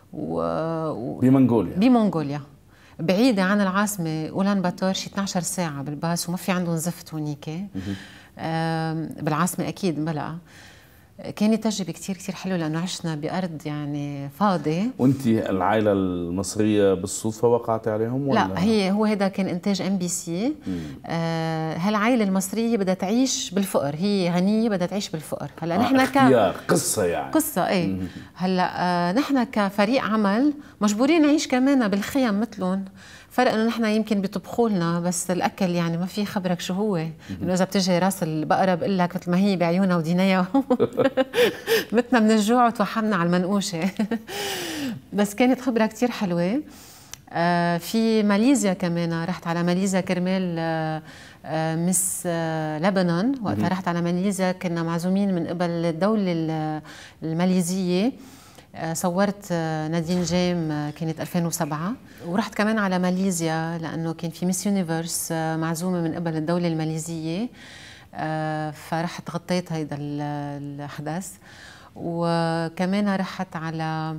بمنغوليا بعيدة عن العاصمة أولان باتور، شي 12 ساعة بالباص، وما في عندهم زفت هونيك. بالعاصمة أكيد بلا. كانت تجربة كتير حلوة لأنه عشنا بأرض يعني فاضي. وأنت العائلة المصرية بالصدفة وقعتي عليهم ولا؟ لا، هو هذا كان إنتاج MBC. هالعائلة المصرية بدها تعيش بالفقر، هي غنية بدها تعيش بالفقر. هلا نحن قصة يعني قصة هلا نحن كفريق عمل مجبورين نعيش كمان بالخيم مثلهم. فرق انه نحن يمكن بيطبخوا لنا بس الاكل يعني ما في خبرك شو هو، انه اذا بتجي راس البقره بقول لك مثل ما هي بعيونها ودينيها متنا من الجوع وتوحمنا على المنقوشه. بس كانت خبره كتير حلوه. في ماليزيا كمان، رحت على ماليزيا كرمال مس لبنان. وقتها رحت على ماليزيا كنا معزومين من قبل الدوله الماليزيه، صورت نادين جيم كانت 2007. ورحت كمان على ماليزيا لأنه كان في ميس يونيفرس معزومة من قبل الدولة الماليزية، فرحت غطيت هيدا الأحداث. وكمان رحت على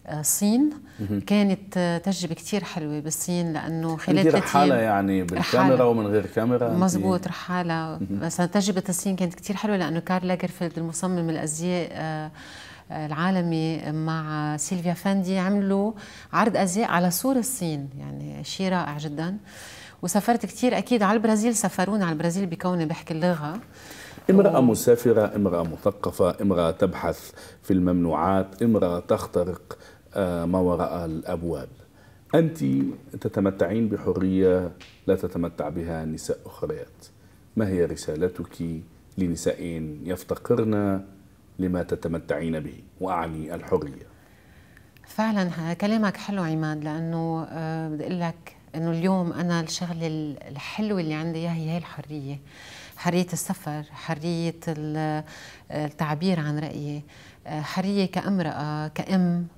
الصين. كانت تجربة كتير حلوة بالصين، لأنه خلال 3 أيام رحالة يعني بالكاميرا ومن غير كاميرا. مزبوط، رحالة. بس تجربة الصين كانت كتير حلوة، لأنه كارل لاجرفيلد المصمم الأزياء العالمي مع سيلفيا فاندي عملوا عرض أزياء على سور الصين، يعني شيء رائع جدا. وسافرت كتير أكيد على البرازيل، سافرونا على البرازيل بكوني بحكي اللغة. امرأة مسافرة، امرأة مثقفة، امرأة تبحث في الممنوعات، امرأة تخترق ما وراء الأبواب. أنت تتمتعين بحرية لا تتمتع بها نساء أخريات. ما هي رسالتك لنساء يفتقرن لما تتمتعين به، وأعني الحرية؟ فعلا كلامك حلو عماد، لأنه بدي أقول لك أنه اليوم أنا الشغلة الحلوة اللي عندي إياها هي الحرية. حرية السفر، حرية التعبير عن رأيي، حرية كامرأة كأم.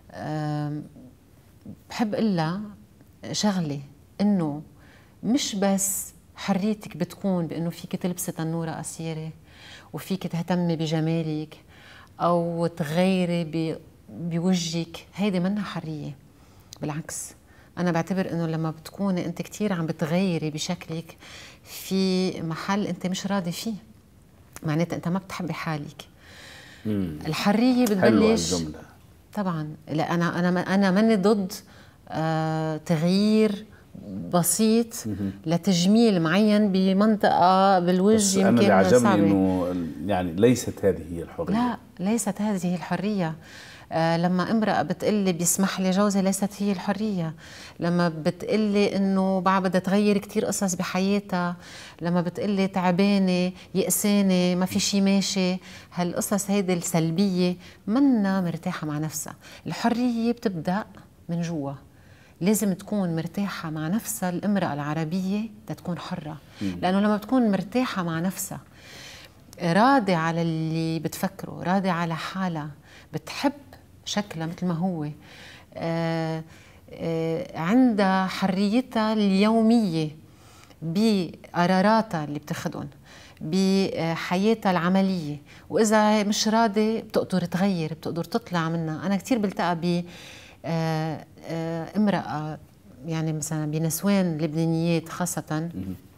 بحب إلا شغلة إنه مش بس حريتك بتكون بإنه فيك تلبسي تنورة قصيرة وفيك تهتمي بجمالك أو تغيري بوجهك، هيدي منها حرية. بالعكس، أنا بعتبر إنه لما بتكوني أنت كتير عم بتغيري بشكلك في محل أنت مش راضي فيه، معناتها أنت ما بتحبي حالك. الحرية بتبلش طبعا. لا، أنا ماني ضد تغيير بسيط لتجميل معين بمنطقة بالوجه. بس أنا اللي عجبني إنه يعني ليست هذه هي الحرية. لا، ليست هذه هي الحرية. لما امرأة بتقلي بيسمح لي جوزي، ليست هي الحرية. لما بتقلي انه بدها تغير كتير قصص بحياتها، لما بتقلي تعبانة يأسانة ما في شي ماشي، هالقصص هيدي السلبية منا مرتاحة مع نفسها. الحرية بتبدأ من جوا، لازم تكون مرتاحة مع نفسها. الامرأة العربية تكون حرة، لأنه لما بتكون مرتاحة مع نفسها، راضي على اللي بتفكره، راضي على حالها، بتحب شكلها مثل ما هو، عندها حريتها اليومية بقراراتها اللي بتاخدهم بحياتها العملية. وإذا مش راضي بتقدر تغير، بتقدر تطلع منها. أنا كتير بلتقى امرأة يعني مثلا بنسوان لبنانيات خاصة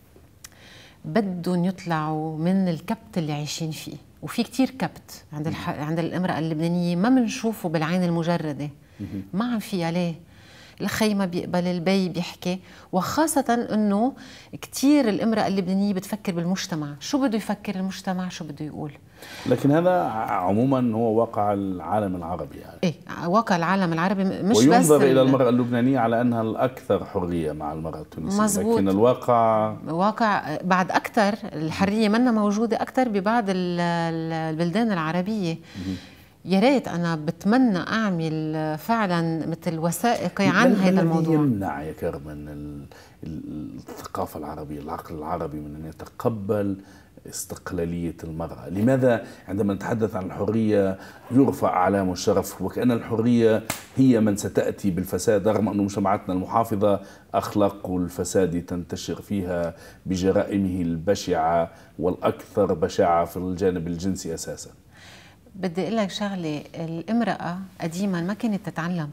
بدهم يطلعوا من الكبت اللي عايشين فيه، وفي كتير كبت عند الامرأة اللبنانية ما بنشوفه بالعين المجردة. ما عم فيها ليه؟ الخي ما بيقبل، البي بيحكي، وخاصة انه كتير الامرأة اللبنانية بتفكر بالمجتمع، شو بده يفكر المجتمع، شو بده يقول. لكن هذا عموما هو واقع العالم العربي يعني. ايه، واقع العالم العربي مش بس. وينظر الى المرأة اللبنانية على انها الاكثر حرية مع المرأة التونسية. مزبوط. لكن الواقع بعد اكثر الحرية منا موجودة اكثر ببعض البلدان العربية. يا ريت انا بتمنى اعمل فعلا مثل وثائقي عن هذا الموضوع. يمنع يا كرمن الثقافة العربية، العقل العربي من ان يتقبل استقلالية المرأة؟ لماذا عندما نتحدث عن الحرية يرفع علامة الشرف، وكأن الحرية هي من ستأتي بالفساد، رغم أن مجتمعاتنا المحافظة أخلاق الفساد تنتشر فيها بجرائمه البشعة والأكثر بشاعة في الجانب الجنسي أساسا؟ بدي أقول لك شغلة، الامرأة قديما ما كانت تتعلم.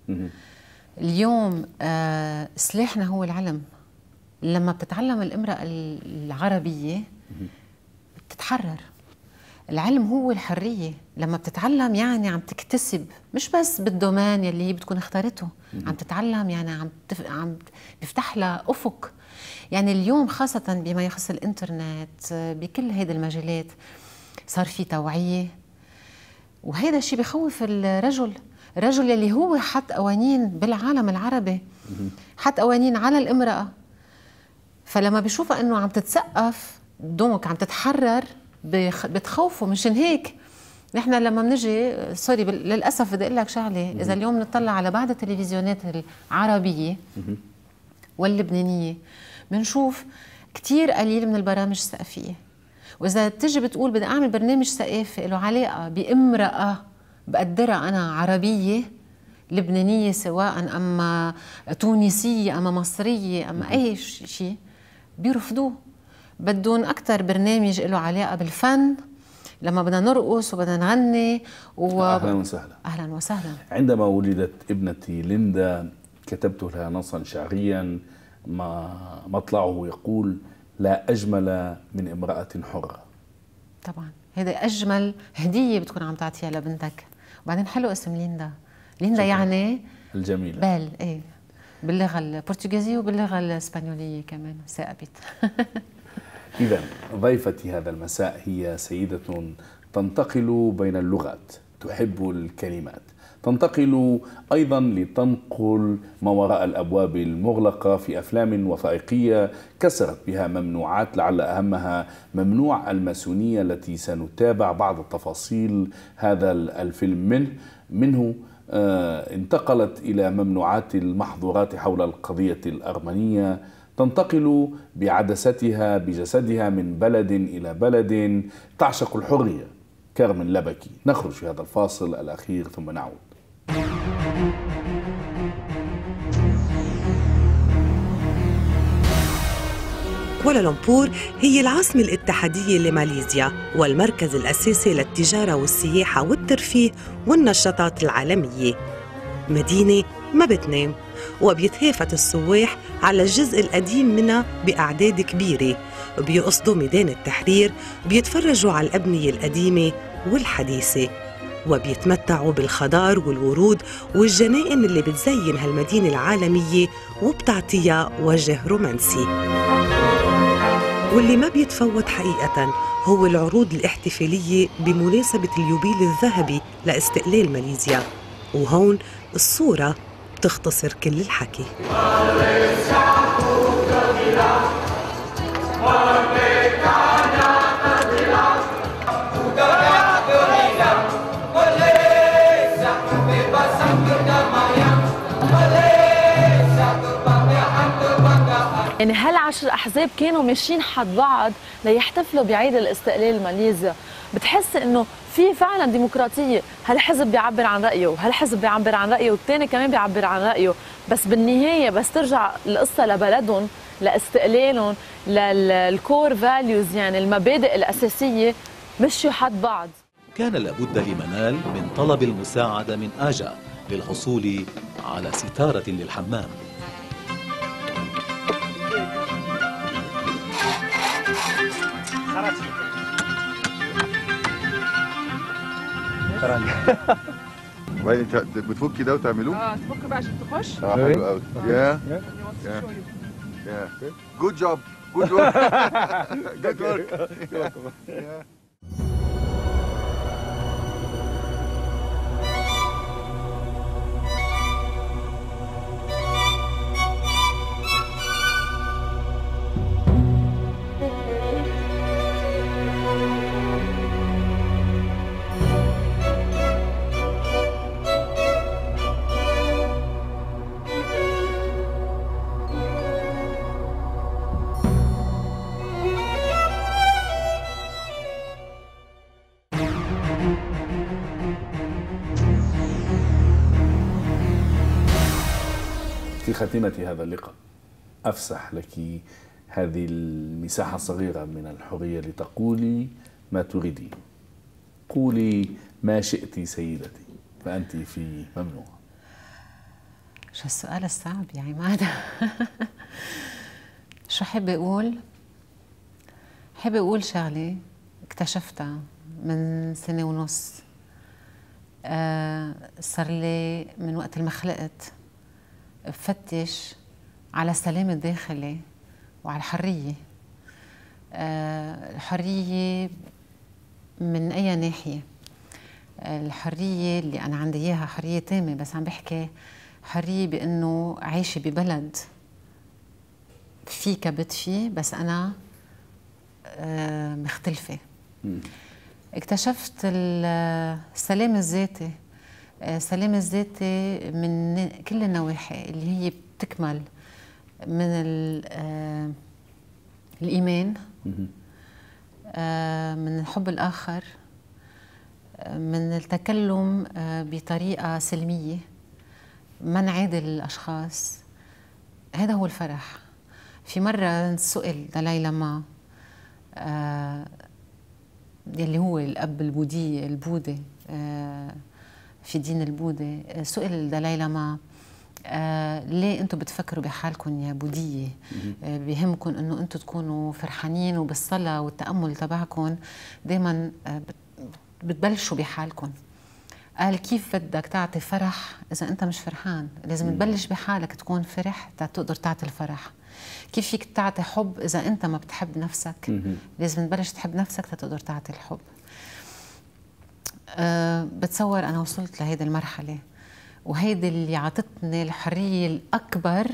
اليوم سلاحنا هو العلم. لما بتتعلم الامرأة العربية بتتحرر. العلم هو الحرية. لما بتتعلم يعني عم تكتسب، مش بس بالدومين يلي هي بتكون اختارته، عم تتعلم يعني عم بيفتح لها أفق. يعني اليوم خاصة بما يخص الإنترنت بكل هيدا المجالات صار في توعية، وهذا الشيء بخوف الرجل اللي هو حط قوانين بالعالم العربي، حط قوانين على الامرأة. فلما بيشوفها انه عم تتسقف دونك عم تتحرر بتخوفه. مشان هيك نحن لما بنجي سوري للاسف بدي اقول لك شغله، اذا اليوم نطلع على بعض التلفزيونات العربيه واللبنانيه بنشوف كتير قليل من البرامج الثقافيه. واذا تجي بتقول بدي اعمل برنامج ثقافي له علاقه بامراه بقدرها انا عربيه لبنانيه سواء اما تونسيه اما مصريه اما اي شيء، بيرفضوه. بدهم اكثر برنامج له علاقه بالفن، لما بدنا نرقص وبدنا نغني أهلا وسهلا. أهلا وسهلا. عندما ولدت ابنتي ليندا كتبت لها نصا شعريا مطلعه يقول: لا أجمل من امرأة حرة. طبعا هذا أجمل هدية بتكون عم تعطيها لبنتك. وبعدين حلو اسم ليندا. ليندا يعني الجميلة. بال، ايه، باللغة البرتغالية وباللغة الإسبانيولية كمان ثابت. إذا ضيفتي هذا المساء هي سيدة تنتقل بين اللغات، تحب الكلمات، تنتقل أيضا لتنقل ما وراء الأبواب المغلقة في أفلام وثائقية كسرت بها ممنوعات، لعل أهمها ممنوع الماسونية التي سنتابع بعض التفاصيل هذا الفيلم منه. انتقلت إلى ممنوعات المحظورات حول القضية الأرمنية، تنتقل بعدستها بجسدها من بلد إلى بلد، تعشق الحرية. كارمن لبكي. نخرج في هذا الفاصل الأخير ثم نعود. كوالالمبور هي العاصمة الاتحادية لماليزيا والمركز الأساسي للتجارة والسياحة والترفيه والنشاطات العالمية. مدينة ما بتنام، وبيتهافت السواح على الجزء القديم منها بأعداد كبيرة، بيقصدوا ميدان التحرير، بيتفرجوا على الأبنية القديمة والحديثة، وبيتمتعوا بالخضار والورود والجنائن اللي بتزين هالمدينة العالمية وبتعطيها وجه رومانسي. واللي ما بيتفوت حقيقة هو العروض الاحتفالية بمناسبة اليوبيل الذهبي لاستقلال ماليزيا، وهون الصورة تختصر كل الحكي. يعني هال10 أحزاب كانوا ماشيين حد بعض ليحتفلوا بعيد الاستقلال الماليزيا. بتحس انه في فعلا ديمقراطيه، هالحزب بيعبر عن رايه وهالحزب بيعبر عن رايه والثاني كمان بيعبر عن رايه، بس بالنهايه بس ترجع القصه لبلدهم، لاستقلالهم، للكور فاليوز، يعني المبادئ الاساسيه مشوا حد بعض. كان لابد لمنال من طلب المساعده من آجا للحصول على ستاره للحمام. وبعدين انت بتفكي ده وتعملوه؟ تفك بقى عشان تخش. حلو قوي. يا جود جوب جود ورك جود ورك. في خاتمة هذا اللقاء أفسح لك هذه المساحة الصغيرة من الحرية لتقولي ما تريدين. قولي ما شئت سيدتي، فأنت في ممنوع. شو السؤال الصعب يا عماد؟ شو حابة أقول؟ حابة أقول شغلة اكتشفتها من 1.5 سنة. صار لي من وقت ما خلقت بفتش على السلام الداخلي وعلى الحرية. الحرية من أي ناحية؟ الحرية اللي أنا عندي إياها حرية تامة، بس عم بحكي حرية بأنه عايشة ببلد في كبت فيه، بس أنا مختلفة. اكتشفت السلام الذاتي. السلام الذاتي من كل النواحي، اللي هي بتكمل من الإيمان، من الحب الآخر، من التكلم بطريقة سلمية، ما نعادل الأشخاص. هذا هو الفرح. في مرة سئل دلاي لاما يلي هو الأب البوذي في دين البوذي، سئل الدلاي لاما ليه انتم بتفكروا بحالكم يا بوذية؟ بيهمكم انه انتم تكونوا فرحانين وبالصلاة والتأمل تبعكم دايما بتبلشوا بحالكم. قال كيف بدك تعطي فرح إذا أنت مش فرحان؟ لازم تبلش بحالك تكون فرح تقدر تعطي الفرح. كيف فيك تعطي حب إذا أنت ما بتحب نفسك؟ لازم تبلش تحب نفسك تقدر تعطي الحب. بتصور أنا وصلت لهيدي المرحلة، وهيدي اللي عطتني الحرية الأكبر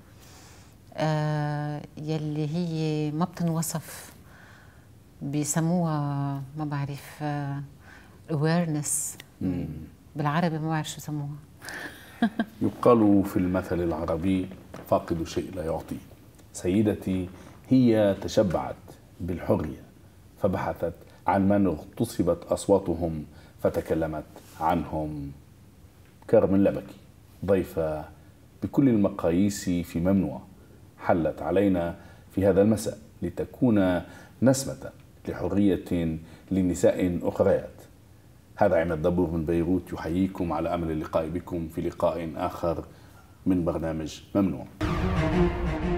يلي هي ما بتنوصف، بيسموها ما بعرف awareness بالعربي، ما بعرف شو سموها. يقال في المثل العربي فاقد شيء لا يعطي. سيدتي هي تشبعت بالحرية فبحثت عن من اغتصبت أصواتهم فتكلمت عنهم. كارمن لبكي ضيفة بكل المقاييس في ممنوع حلت علينا في هذا المساء لتكون نسمة لحرية لنساء أخريات. هذا عماد دبور من بيروت يحييكم على أمل اللقاء بكم في لقاء آخر من برنامج ممنوع.